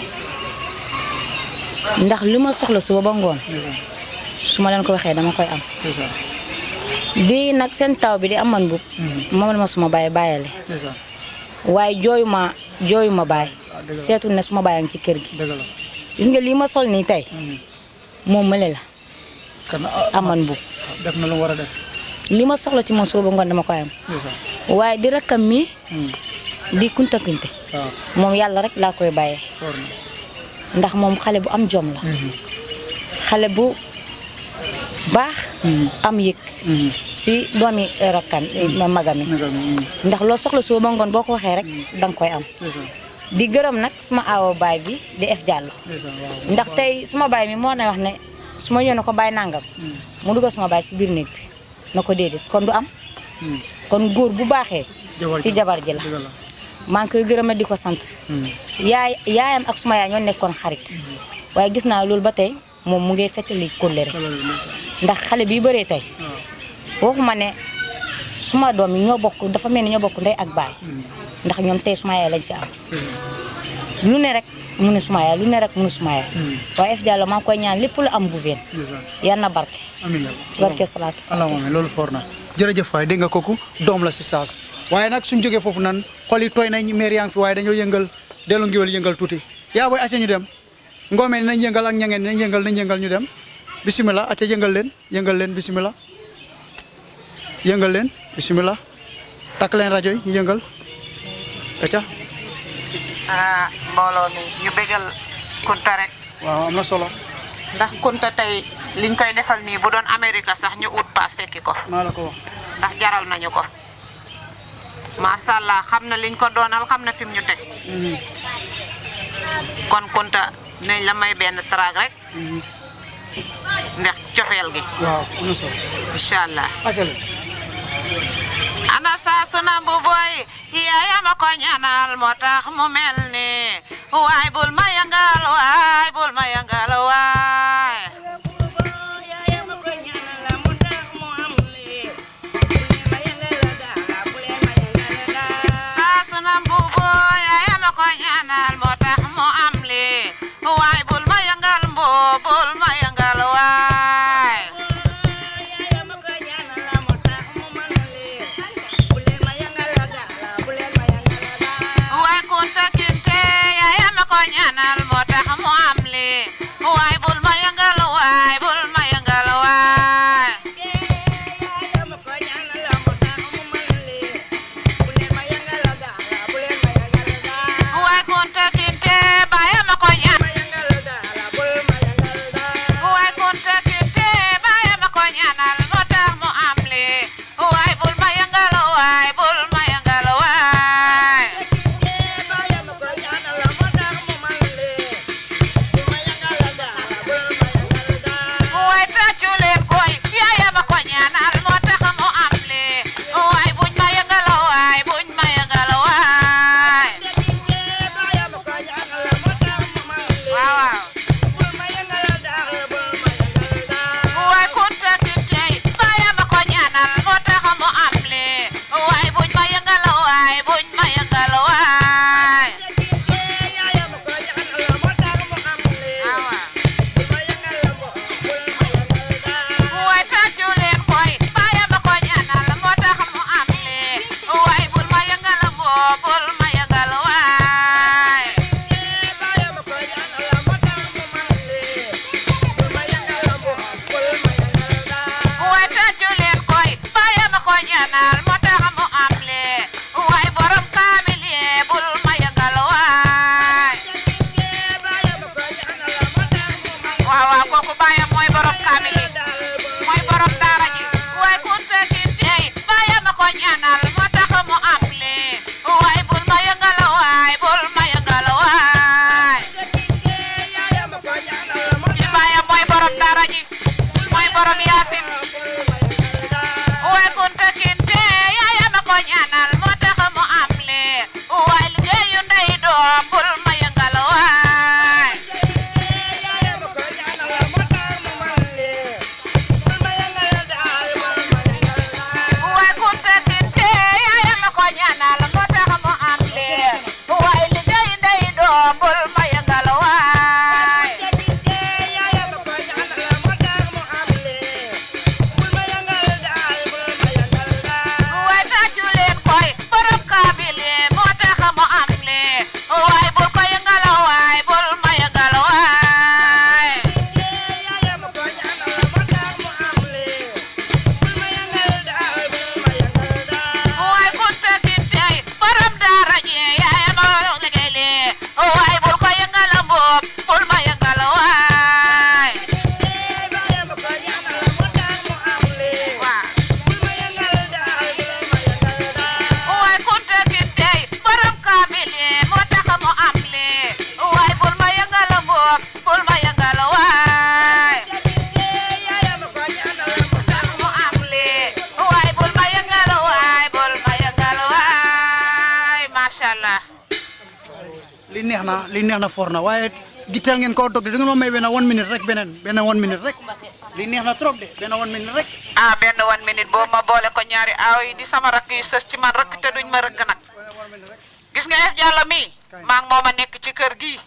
ndax li ma soxla suba ba ngoon. su ma leen ko waxee dama koy am. di nag seen taw bi di aman Mbuub. moom la ma suma baay bàyyale. waaye jooyu ma jooyu ma baay. seetu ne suma baay a ngi ci kër gi. gis nga lii ma sol nii tey. moom mële la. aman Mbuub. def na lu war a def. li ma soxla ci moom suba ba ngoon dama koy am. waaye di rakkam mi di kunta kunte moom yàlla rek laa koy bàyyee. ndax moom xale bu am jom la. xale bu baax. am yëg. si doomi rakkam magami ndax loo soxla suba ba ngoon boo ko waxee rek danga koy am. di gërëm nag suma aawo baay bi di F Diallo. ndax tey suma baay mi moo na wax ne su ma ñëwee ko bàyyi nangam. mu dugal suma baay si biir néeg bi na ko déedéet kon du am. kon góor bu baaxee si jabar ji la maa ngi koy gërëm di ko sant yaay yaayam ak suma yaay ñoo nekkoon xarit waaye gis naa loolu ba tey moom mu ngi fettali kóllëre ndax xale bi bëree tey waxuma ne suma doom yi ñoo bokk dafa mel ni ñoo bokk ndey ak baay ndax ñoom tey suma yaay lañ fi am lu ne rek mu ne suma yaay lu ne rek mu ne suma yaay waaye F Diallo maa ngi koy ñaan lépp lu am bu benn yal na barke amiin barke salaatu allahumma loolu foor na jërëjëf waay dégg nga kooku doom la si saas waaye nag suñ jógee foofu nan xol yi tooy nañ meer yaa ngi fi waaye dañoo yëngal dellu ngiwal yëngal tuuti yaa booy acca ñu dem ngoomee nañ yëngal ak ñangeen nañ yëngal nañ yëngal ñu dem bisimilah acca yëngal leen yëngal leen bisimilah yëngal leen bisimilah takk leen rajo yi ñu yëngal acca ah mbooloo mi ñu bégal Kunta rek waaw am na solo ndax Kunta tey liñ koy defal nii bu doon Amérique sax ñu ut paas fekki ko maa la ko wax ndax jaral nañu ko macha allah xam na liñ ko doonal xam na fi mu ñu teg kon Kunta nañ la may benn traag rek ndax cofeel gi waaw am na solo incha allah acca ana saa suna bu boy yaaya ma ko ñaanal moo tax mu mel ni waay bul ma yangal waay bul ma yangal waay saa suna bu boy yaaya ma ko ñaanal moo tax mu am li waay bul ma yangal mbo bul ma yangal waay waay Kunta Kinte yaaya ma ko ñaanal neex na li neex na for na waaye gittal ngeen ko dog de da ngeen ma may benn one minute rek beneen benn one minute rek li neex na trop de benn one minute rek. ah benn one minute boobu ma boole ko ñaari aaw yi di sama rakk yi sës ci man rakk te duñ ma rëgg nag gis nga F Diallo mii maa ngi moom a nekk ci kër gi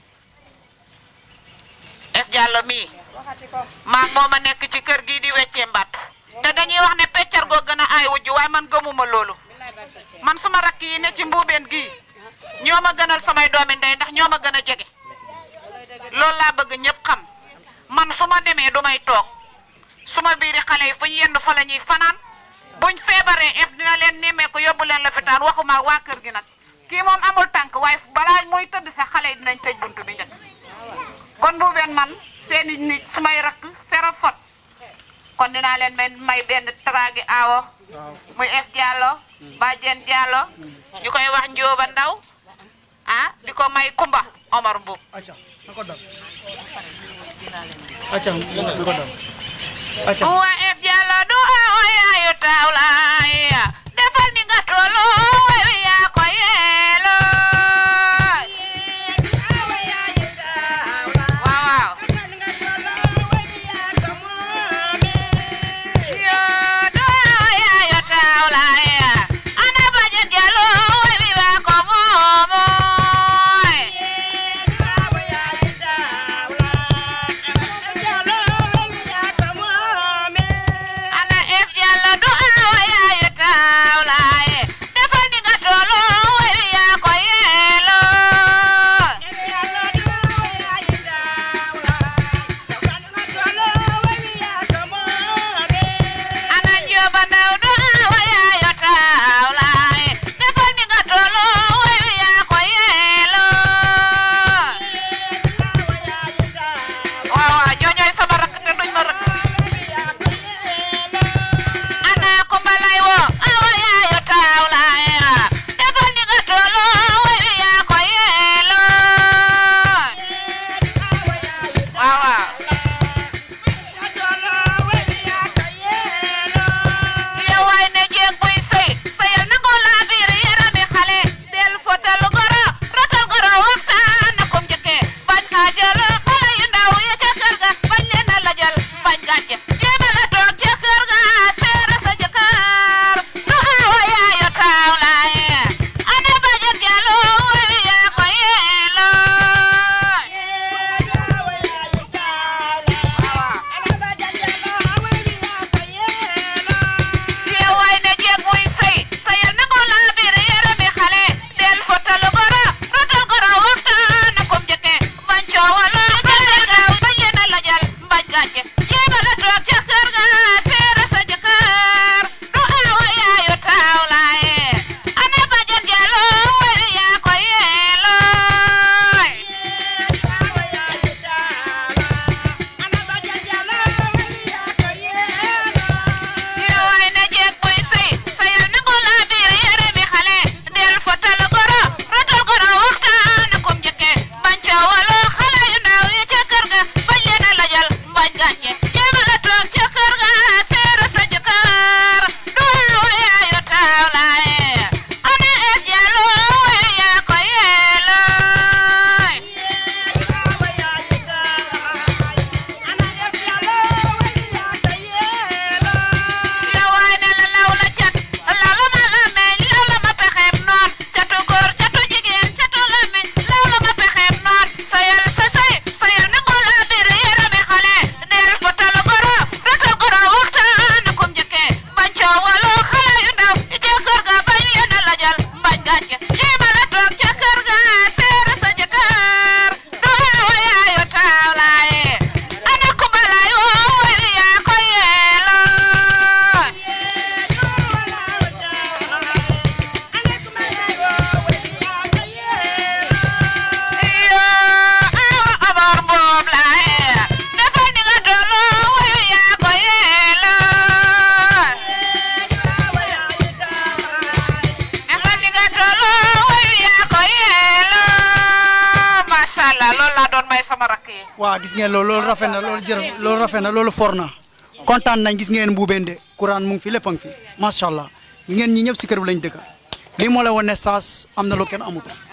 F Diallo mii maa ngi moom a nekk ci kër gi di weccee mbaat te dañuy wax ne peccar goo gën a aay wujju waaye man gëmuma loolu man suma rakk yi ne ci mbuubeen gii ñoo ma gënal samay doomi ndey ndax ñoo ma gën a jege loolu laa bëgg ñëpp xam man su ma demee du may toog suma biiri xale yi fu ñu yenn fa la ñuy fanaan buñ feebaree ef dina leen nemmeeku yóbbu leen lopitaan waxuma waa kër gi nag kii moom amul tànk waaye balaa muy tëdd sax xale yi dinañ tëj buntu bi njëkk kon bu benn man seeni nit sumay rakk sera fot kon dinaa leen may may benn tragi aawo muy F Diallo Badiane Diallo ñu koy wax Njóoba Ndaw ah di ko may Kumba Omar Mbuub acca na ko dab acca na ko dab acca wa F Diallo du aawo yaayu taaw laaya defal ni nga tolo way yaa ko yeelo waaw yoo du aawo yaayu taaw laaya ana Badiane Diallo way wi waa ko moomoy ana F Diallo du aawo yaayu taaw laaya defal ni nga tolo way wi yaa ko yeelo ana Njóoba Ndaw du aawo yaayu taaw laaya defal ni nga tolo way wi yaa ko yeelo waaw waaw ñooñooy sama rakk te duñ ma rakk ana Kumba lay woo aawo yaayu taaw laaya defal ni nga tolo way wi yaa ko yeelo waaw waaw yow waay ne jéeg buy sëy sëyal na ko laa biir yarami xale del fotal goro rotal goro waxtaan na ko njëkke bañ kaa jël xale yu ndaw ya ca kër ga bañ leen a lajal bañ gànce jéema la toog ca kër ga seera sa jëkkër du aawo yaayu taaw laaye ana Badiane Diallo way wi yaa ko yeelo yow waay ne jéeg buy sëy sëyal na ko laa biir yarami xale del fotal goro rotal goro waxtaan na ko njëkke bañ coowalo xale yu ndaw bañ leen a lajal bañ gànce jéema la toog ca kër ga seera sa jëkkër du aawo yaayu taaw laaye ana Badiane Diallo way wi yaa ko yeelo yow waay ne jéeg buy sëy sëyal na ko laa biir yarami xale del fotal goro rotal goro waxtaan na ko njëkke bañ coowalo xale yu ndaw ya ca kër ga bañ leen a lajal bañ gànce jéema la toog ca kër ga seera sa jëkkër du aawo yaayu taaw laaye ana F Diallo way wi yaa ko yeelo yow waay ne la law la cat law la ma lameñ law la ma pexeem noon catu góor catu jigéen catu lameñ law la ma pexeem noon sayal sa say sayal na ko laa biir yarami xale del fotal goro rotal goro waxtaan na ko njëkke bañ coowalo xale yu ndaw ca kër ga bañ leen a lajal bañ gànce jéema la toog ca kër ga seera sa jëkkër du aawo yaayu taaw laaye ana Kumba lay woo way wi yaa ko yeelo yoo aawo Omar Mbuub laaye defal ni nga tolo way wi yaa ko yeelo defal ni nga tolo way wi yaa ko yeelo masha Allah loolu laa doon may sama rakk yi waa gis ngeen loolu loolu rafet na loolu jërë loolu rafet na loolu for na kontaan nañ gis ngeen mbuubeen de courant mu ngi fi lépp a ngi fi macha allah ngeen ñi ñëpp si kër bi lañ dëkk lii moo la woon ne saas am na lu kenn amut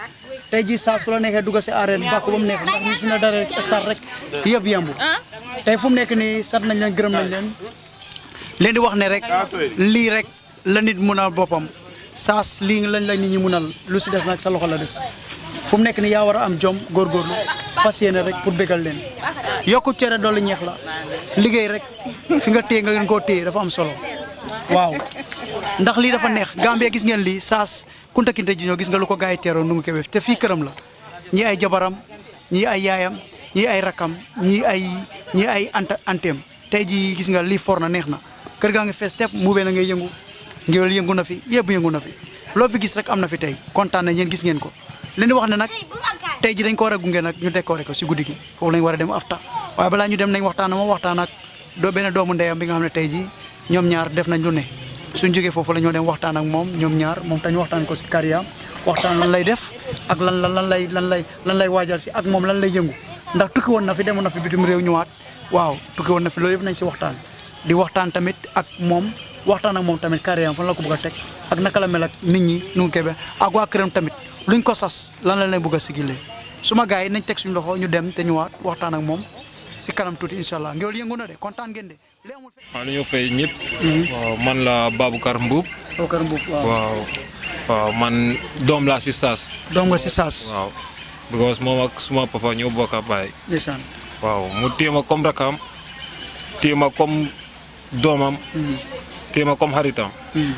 tey jii saa su la neexee dugg si arène bàkk ba mu neex ndax ñu suñu dara rek start rek yëpp yembu tey fu mu nekk nii sant nañ leen gërëm nañ leen leen di wax ne rek lii rek la nit munal boppam saas lii lañ la nit ñi munal lu si des nag sa loxo la des fu mu nekk nii yaa war a am jom góorgóorlu fas yéene rek pour bégal leen yokku cere dolli ñeex la liggéey rek fi nga téye nga gën koo téye dafa am solo waaw ndax lii dafa neex Gambie gis ngeen lii saas Kunta Kinte ji ñoo gis nga lu ko gars yi teeroo nu ngi koy te fii këram la ñii ay jabaram ñii ay yaayam ñii ay rakam ñii ay ñii ay anta anteem tey ji gis nga lii for na neex na kër gaa ngi fees tepp mbuubee na ngay yëngu ngéwél yëngu na fi yëpp yëngu na fi loo fi gis rek am na fi tey kontaan na ngeen gis ngeen ko leen di wax ne nag tey ji dañ ko war a gunge nag ñu décoré ko si guddi gi foofu lañ war a dem afta waaye balaa ñu dem nañ waxtaan moom waxtaan ak doo benn doomu ndeyam bi nga xam ne tey ji ñoom ñaar def nañ lu ne suñ jógee foofu la ñoo dem waxtaan ak moom ñoom ñaar moom tañ waxtaan ko si kariyaam waxtaan lan lay def ak lan lan lan lay lan lay lan lay waajal si ak moom lan lay yëngu ndax tukki woon na fi demoon na fi bitim réew ñëwaat waaw tukki woon na fi loolu yëpp nañ si waxtaan di waxtaan tamit ak moom waxtaan ak moom tamit kariyaam fan la ko bëgg a teg ak naka la mel ak nit ñi nu ngi koy ak waa këram tamit luñ ko sas lan la leen bëgg a sigilee suma gars yi nañ teg suñu loxo ñu dem te ñëwaat waxtaan ak moom si kanam tuuti incha allah ngeen yëngu na de kontaan ngeen de. waaw li ñu fay ñëpp. waaw man la Baboucar Mbuub. Baboucar Mbuub waaw. waaw waaw man doom laa si saas. doom nga si saas. waaw because moom ak suma papa ñoo bokk a baay. ndeysaan. waaw mu téye ma comme rakam téye ma comme doomam. téye ma comme xaritam.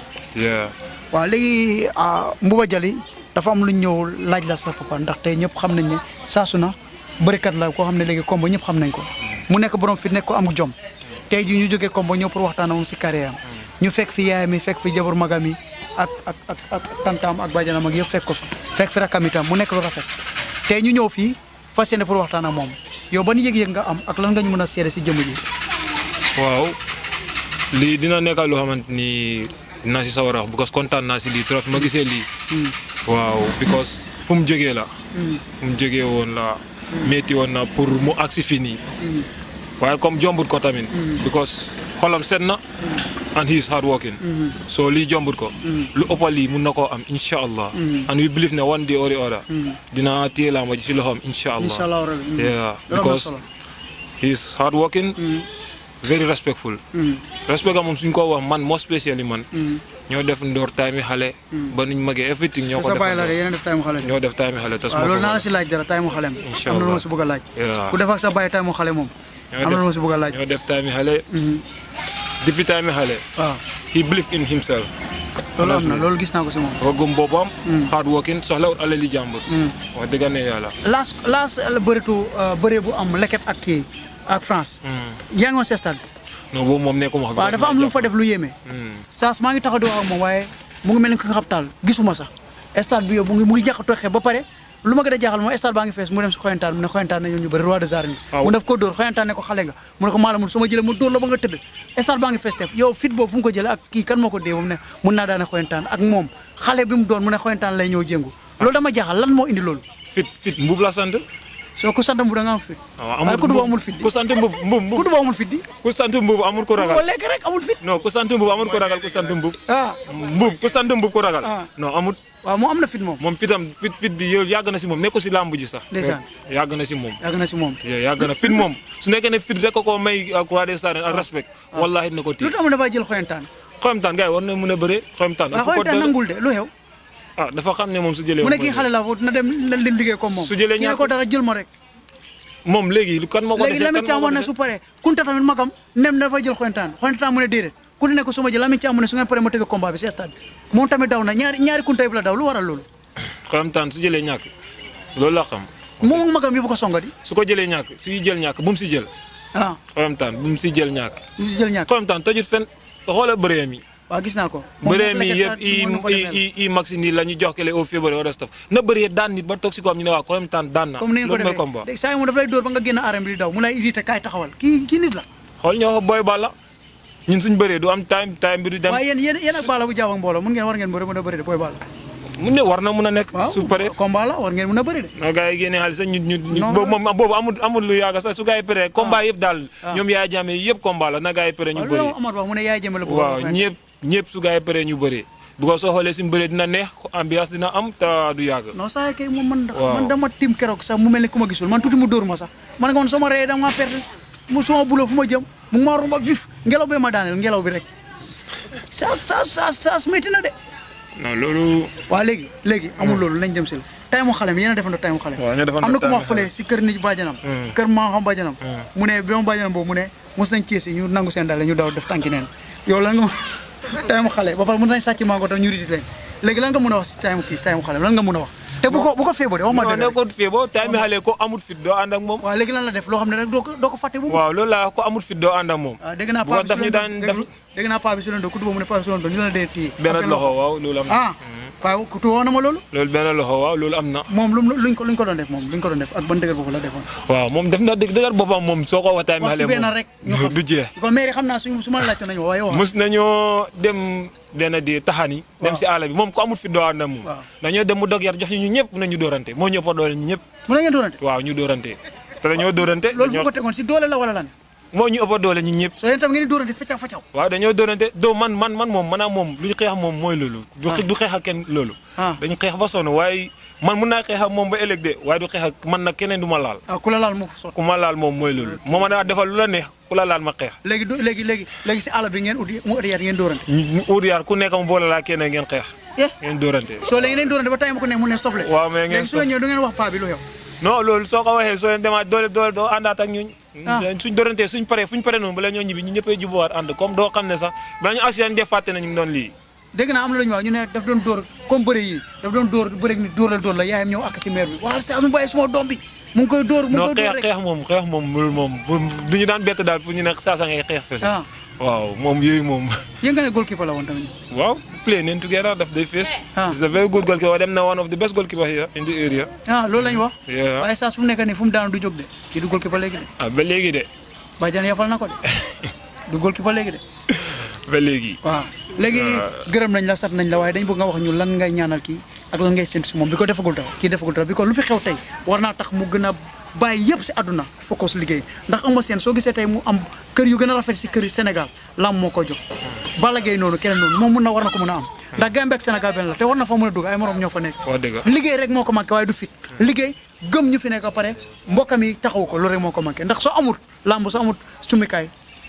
waaw léegi Mbuuba Jali dafa am lu ñëw laaj la sa papa ndax tey ñëpp xam nañ ne saasu na bërikat la koo xam ne léegi kombo ñëpp xam nañ ko mu nekk borom fi nekk ko am jom tey ji ñu jógee kombo ñëw pour waxtaan moom si carrière am ñu fekk fi yaayam yi fekk fi jabar magam yi ak ak ak ak tantaam ak bàjjanam ak yëpp fekk ko fi fekk fi rakam itam mu nekk lu rafet tey ñu ñëw fii fas yéene pour waxtaan ak moom yow ban yëg-yëg nga am ak lan nga ñu mën a seede si jëmm ji. waaw lii dina nekk loo xamante ni dinaa si sawar a wax because kontaan naa si lii trop ma gisee lii. waaw because fu mu jógee la. fu mu jógee woon la. métti woon na pour mu agsi fii nii. waaye comme jombut ko tamit. because xolam set na. and he is hard working. so lii jombut ko. lu ëppal lii mun na koo am incha allah. and we believe ne one day or the other. dina téye laa ma ji si loxoom incha allah. incha allah rabi. yeah because he is hard working. very respectful. respect am moom suñ ko wax man most spécially man. ñoo def ndoor time yi xale. ba nuñ magee everything ñoo ko def. sa bàyyi la de yéen def time xale. ñoo def time xale tas. waaw loolu naa la si laaj dara time xale am. incha am na lu allah ma si bëgg a laaj. ku def ak sa bàyyi time xale moom. am na lu ma si bëgg a laaj. ñoo def time xale. depuis time xale. waaw he believe in himself. loolu am na loolu gis naa ko si moom. dafa gëm boppam. hard working soxlawut alali jàmbur. wax dëgg ne yàlla. laas laas bëreetu bëree bu am leket ak kii ak France. yaa ngi woon si stade. non boobu moom nekkuma. waaw dafa am lu mu fa def lu yéeme. saas maa ngi taxaw di wax ak moom waaye mu ngi mel ni ko xabtaal gisuma sax stade bi yow mu ngi mu ngi jàq tooxee ba pare lu ma gën a jaaxal mooy stade baa ngi fees mu dem si xoyantaan mu ne xoyantaan ne ñoom ñu bëri roi des arènes mu def ko dóor xoyantaan ne ko xale nga mu ne ko maala mun su ma jëlee mu dóor la ba nga tëdd stade baa ngi fees teef yow fit boobu fu mu ko jëlee ak kii kan moo ko dee moom ne mun naa daane xoyantaan ak moom xale bi mu doon mu ne xoyantaan lay ñëw jéngu loolu dama jaaxal lan moo indi loolu fit fit mbub la sant soo ku sant mbub da nga am fit amul ku du amul fit ku sant mbub mbub mbub ku du amul fit di ku sant mbub amul ko ragal lekk rek amul fit non ku sant mbub amul ko ragal ku sant mbub ah mbub ku sant mbub ko ragal non amul waaw moom am na fit moom moom fitam fit fit bi yow yàgg na si moom nekko si làmb ji sax ndeysaan yàgg na si moom yàgg na si moom yàgg na fit moom su nekkee ne fit rek ko may roi des arènes ak respect wallahi na ko téye lu tax mu dafa jël xoyantaan xoyantaan gars yi war na mën a bëre xoyantaan waaw xoyantaan nangul de lu xew ah dafa xam ne moom su jëlee mu ne kii xale la foofu na dem na dem liggéey comme moom su jëlee ñàkk ko dara jël ma rek moom léegi kan moo ko léegi Lamine Thiam wax ne su paree Kunta tamit magam nem na dafay jël xoyantaan xoyantaan mu ne déedéet ku ne ko su ma jël Lamine Thiam mu ne su ngeen paree ma tëgg combat bi si stade bi moom tamit daw na ñaari ñaari Kunta yëpp la daw lu waral loolu xoyantaan su jëlee ñàkk loolu la xam moom ak magam yëpp ko songa di su ko jëlee ñàkk suy jël ñàkk bu mu si jël ah xoyantaan bu mu si jël ñàkk bu mu si jël ñàkk xoyantaan tojut fen xoola bëree mi waaw gis naa ko bëree mi yëpp i i maxi nii la ñu jox kele au février wala stop na bëree daan nit ba toog si ko am ñu ne waa xoyantaan daan na comme ni ngeen ko defee saa yi moom dafa lay dóor ba nga génn arène bi di daw mu lay irrité kaay taxawal kii kii nit la xool ñoo ko booy balla ñun suñ bëree du am time time bi du dem waaye yéen yéen yéen ak Balla bu jaaw ak mbooloo mun ngeen war ngeen bëri mën a bëri de booy Balla mun ne war na mun a nekk su paree combat la war ngeen mën a bëri de non gars yi génne xaalis sax ñu ñu boobu moom boobu amul amul lu yàgg sax su gars yi pare combat yëpp daal ñoom yaay jàmme yëpp combat la na gars yi pare ñu bëri Amar Ba mu ne yaay jëmale waaw ñëpp ñëpp su gars yi pare ñu bëri bu ko soo xoolee si mbëre dina neex ambiance dina am te du yàgg. non saa kay moom man. waaw man dama tim keroog sax mu mel ni ku ma gisul man tuuti mu dóor ma sax man nga woon sama ree dama perte mu sama buloo fu ma jëm mu ngi maa romb vif ngelaw bee ma daaneel ngelaw bi rek saa saa saa saa métti na de. non loolu. waaw léegi léegi amul loolu nañ dem si la tay mu xale mi yéen a defandoo tay mu xale. waaw ñu defandoo am na ku ma wax fële si kër nit bàjjanam. kër maa xam bàjjanam. mu ne bi ma bàjjanam boobu mu ne mos nañ ceesi ñu nangu seen dal ñu daw def tànki neen yow lan nga tay mu xale ba pare mën nañ sàcc mango tam ñu riti leen léegi lan nga mën a wax si tay mu kii tay mu xale lan nga mën a wax te bu ko bu ko feeboo de wax ma dëgg ne ko feeboo tay mi xale ko amul fit doo ànd ak moom. waaw léegi lan la def loo xam ne rek doo ko doo ko fàtte bu waaw loolu laa ko amul fit doo ànd ak moom. waaw dégg naa paa bi su leen doon dégg naa paa bi su leen doon ku tuba mu ne paa bi su leen doon ñu la dee téye benn loxo waaw loolu am na. ah paa ku tuba na ma loolu loolu benn loxo waaw loolu am na. moom lu luñ ko luñ ko doon def moom luñ ko doon def ak ban dëgër boobu la defoon. waaw moom def na dëgg dëgër boppam moom soo ko waxtaanee. wax si benn rek ñu xam du jeex. kon mairie xam naa suñu su ma laajte nañu waaye wax. mus nañoo dem benn di taxani. dem si àll bi moom ko amul fit doo ànd ak moom. dañoo dem mu dog yar jox ñu ñëpp nañu dóorante moo ñëpp a doole ñu ñëpp. mu ne ngeen dóorante. waaw ñu dóorante te dañoo dóorante. loolu bu ko tegoon si doole la wala lan. moo ñu ëpp a doole ñun ñëpp. soo yéen tam ngeen di dóorante feccaw feccaw. waaw dañoo dóorante doo man man man moom maanaam moom lu ñu xeex moom mooy loolu. du du xeex ak kenn loolu. dañu xeex ba sonn waaye man mun naa xeex ak moom ba ëllëg de waaye du xeex ak man nag keneen du ma laal. ah ku la laal mu sot ku ma laal moom mooy loolu. moo ma daa defal lu la neex ku la laal ma xeex. léegi du léegi léegi léegi si àll bi ngeen ut mu ut yaar ngeen dóorante. mu ut yaar ku nekk mu boole laa kenn ngeen xeex. ngeen dóorante. soo léegi ngeen dóorante ba tey ma ko ne mu ne stop le. waaw mais ngeen léegi soo ñëwee du ngeen wax paa bi lu xew. non loolu soo ko waxee soo leen demaat doole doole doo àndaat ak ñun. suñ dóorante suñ paree fuñ paree noonu bala ñoo ñibbi ñu ñëppay jubbuwaat ànd comme doo xam ne sax bala ñu accident def fàtte nañu doon lii. dégg naa am na lu ñu wax ñu ne daf doon dóor comme bëre yi daf doon dóor bëre ni dóor la dóor la yaayam ñëw ak si maire bi waaw saa mu bàyyi suma doom bi mu ngi koy dóor mu ngi koy dóor rek xeex moom xeex moom loolu moom du ñu daan bett daal pour ñu nekk saa sa ngay xeex fële. waaw moom yooyu moom. yéen nga ne goalkeeper la woon tamit. waaw play nañ together daf day face. is a very good goalkeeper dem na one of the best goalkeeper here in the area. ah loolu la ñu wax. yeah waaye saa su nekk nii fu mu daanu du jóg de kii du goalkeeper léegi de. ah ba léegi de. Badiane yafal na ko de du goalkeeper léegi de. ba léegi. waaw léegi gërëm nañ la sat nañ la waaye dañ bëgg nga wax ñu lan ngay ñaanal kii ak lan ngay séntu si moom bi ko defagul dara kii defagul dara bi ko lu fi xew tey war naa tax mu gën a bàyyi yëpp si àdduna focus liggéey ndax Eumeu Sène soo gisee tey mu am kër yu gën a rafet si kër yu Sénégal lam moo ko jox Balla Gaye noonu keneen noonu moom mun na war na ko mën a am ndax Gambie ak Sénégal benn la te war na fa mën a dugg ay morom ñoo fa nekk liggéey rek moo ko manqué waaye du fit liggéey gëm ñu fi nekk ba pare mbokkam yi taxaw ko loolu rek moo ko manqué ndax soo amul lamb soo amul sumikaay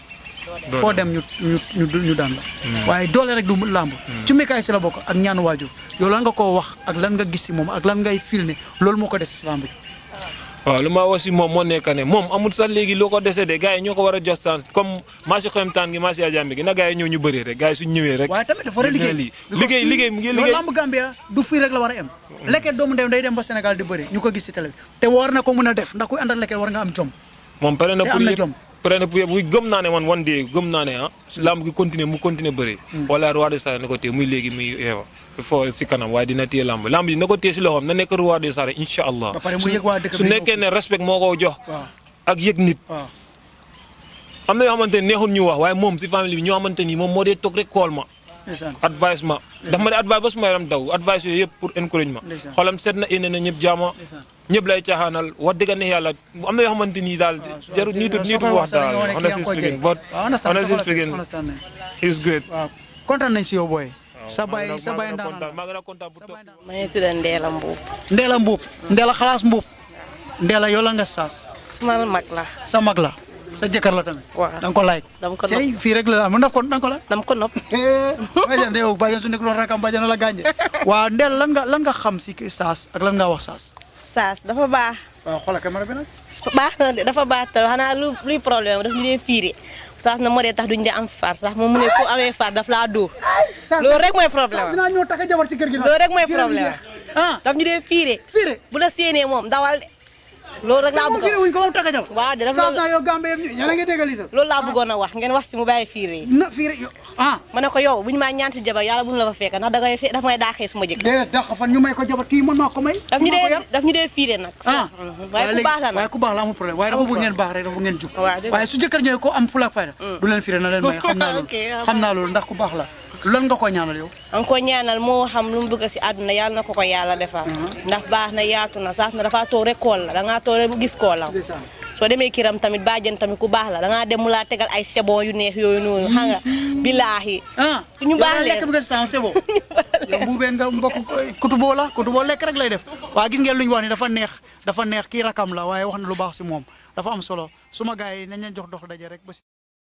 foo dem ñu ñu ñu daan la waaye doole rek du lamb sumikaay si la bokk ak ñaanu waajur yow lan nga koo wax ak lan nga gis si moom ak lan ngay fil ne loolu moo ko des si lamb ji waaw lu ma wax si moom moo nekk ne moom amul sax léegi loo ko décédé gars yi ñoo ko war a jox chance comme marché xoyamtaan gi marché ajambe gi na gars yi ñëw ñu bëri rek gars yi suñ ñëwee rek waaye tamit dafa war a liggéey liggéey liggéey mu ngi liggéey lamb Gambia du fii rek la war a am lekket doomu ndem day dem ba Sénégal di bëri ñu ko gis si télé bi te war na ko mën a def ndax kuy àndal lekket war nga am jom moom pare na pour jom pare na pour yëpp gëm naa ne man one day gëm naa ne ah lamb gi continuer mu continuer bëri wala roi des arènes na ko téye muy léegi muy yeewa fo si kanam waaye dina téye lamb lamb yi na ko téye si loxoom na nekk roi des arènes incha allah su nekkee ne respect moo ko jox ak yëg nit am na yoo xamante ne neexul ñu wax waaye moom si famille bi ñoo xamante ni moom moo dee toog rek kool ma advice ma daf ma de advice ba su ma yaram daw advice yooyu yëpp pour encourage ma xolam seet na indi na ñëpp jaama ñëpp lay caaxaanal wax dëgg ne yàlla am na yoo xamante ni daal jarul niitu niitu wax daal honestly speaking but honestly speaking he's great kontaan nañ si yow booy sa baay sa baay ndaan maa ngi la kontaan pour ma ngi tudd Ndéla Mbuub Ndéla Mbuub Ndéla xalaas Mbuub Ndéla yow la nga saas suma mag la sa mag la sa jëkkër la tamit waaw da nga ko laaj dama ko nopp fii rek la am ndax kon da nga ko laaj dama ko nopp bàjjan yow bàjjan su nekk loolu rakam bàjjan la gànje waaw Ndéla lan nga lan nga xam si saas ak lan nga wax saas saas dafa baax waaw xoolal caméra bi nag baax na de dafa baax te xanaa lu luy problème daf ñu dee fiire saas na moo dee tax duñu dee am far sax moom mu ne ku amee far daf laa dóor loolu rek mooy problème dinaa ñëw takk jabar ci kër gi loolu rek mooy problème ah daf ñu dee fiire fiire bu la séenee moom dawal de loolu rek laa bëgg fiire wuñ ko moom takk jabar waaw de dafa saas naa yow Gambie yëpp ña ngi déggal itam loolu laa bëggoon a wax ngeen wax si mu bàyyi fiire yi na fiire ah ma ne ko yow bu ñu maa ñaan si jabar yàlla bu ñu la fa fekk ndax dangay fe daf may daaxee suma jëkk déedéet dàq fan ñu may ko jabar kii mën maa ko may daf ñu dee daf ñu dee fiire nag ah waaye ku baax la nag waaye ku baax la amul problème waaye dafa bëgg ngeen baax rek dafa ngeen jub waaye su jëkkër ñëwee ko am fulaak fayda du leen fiire na leen may xam naa loolu xam naa loolu ndax ku baax la lan nga ko ñaanal yow an ko ñaanal moo xam lu mu bëgg si àdduna yàlla na ko ko yàlla defal ndax baax na yaatu na sax na dafa toog rek kool la dangaa toog rek bu gis kool la soo demee kiram tamit bàjjen tamit ku baax la da ngaa dem mu laa tegal ay sebon yu neex yooyu noonu xam nga bilaahi ah ñu baax leen lekk bi nga si temps c'est bon yow bu been nga mbokk kutuboo la kutuboo lekk rek lay def waa gis ngeen lu ñu wax ni dafa neex dafa neex kii rakam la waaye wax na lu baax si moom dafa am solo suma gars yi nañ leen jox dox daje rek ba si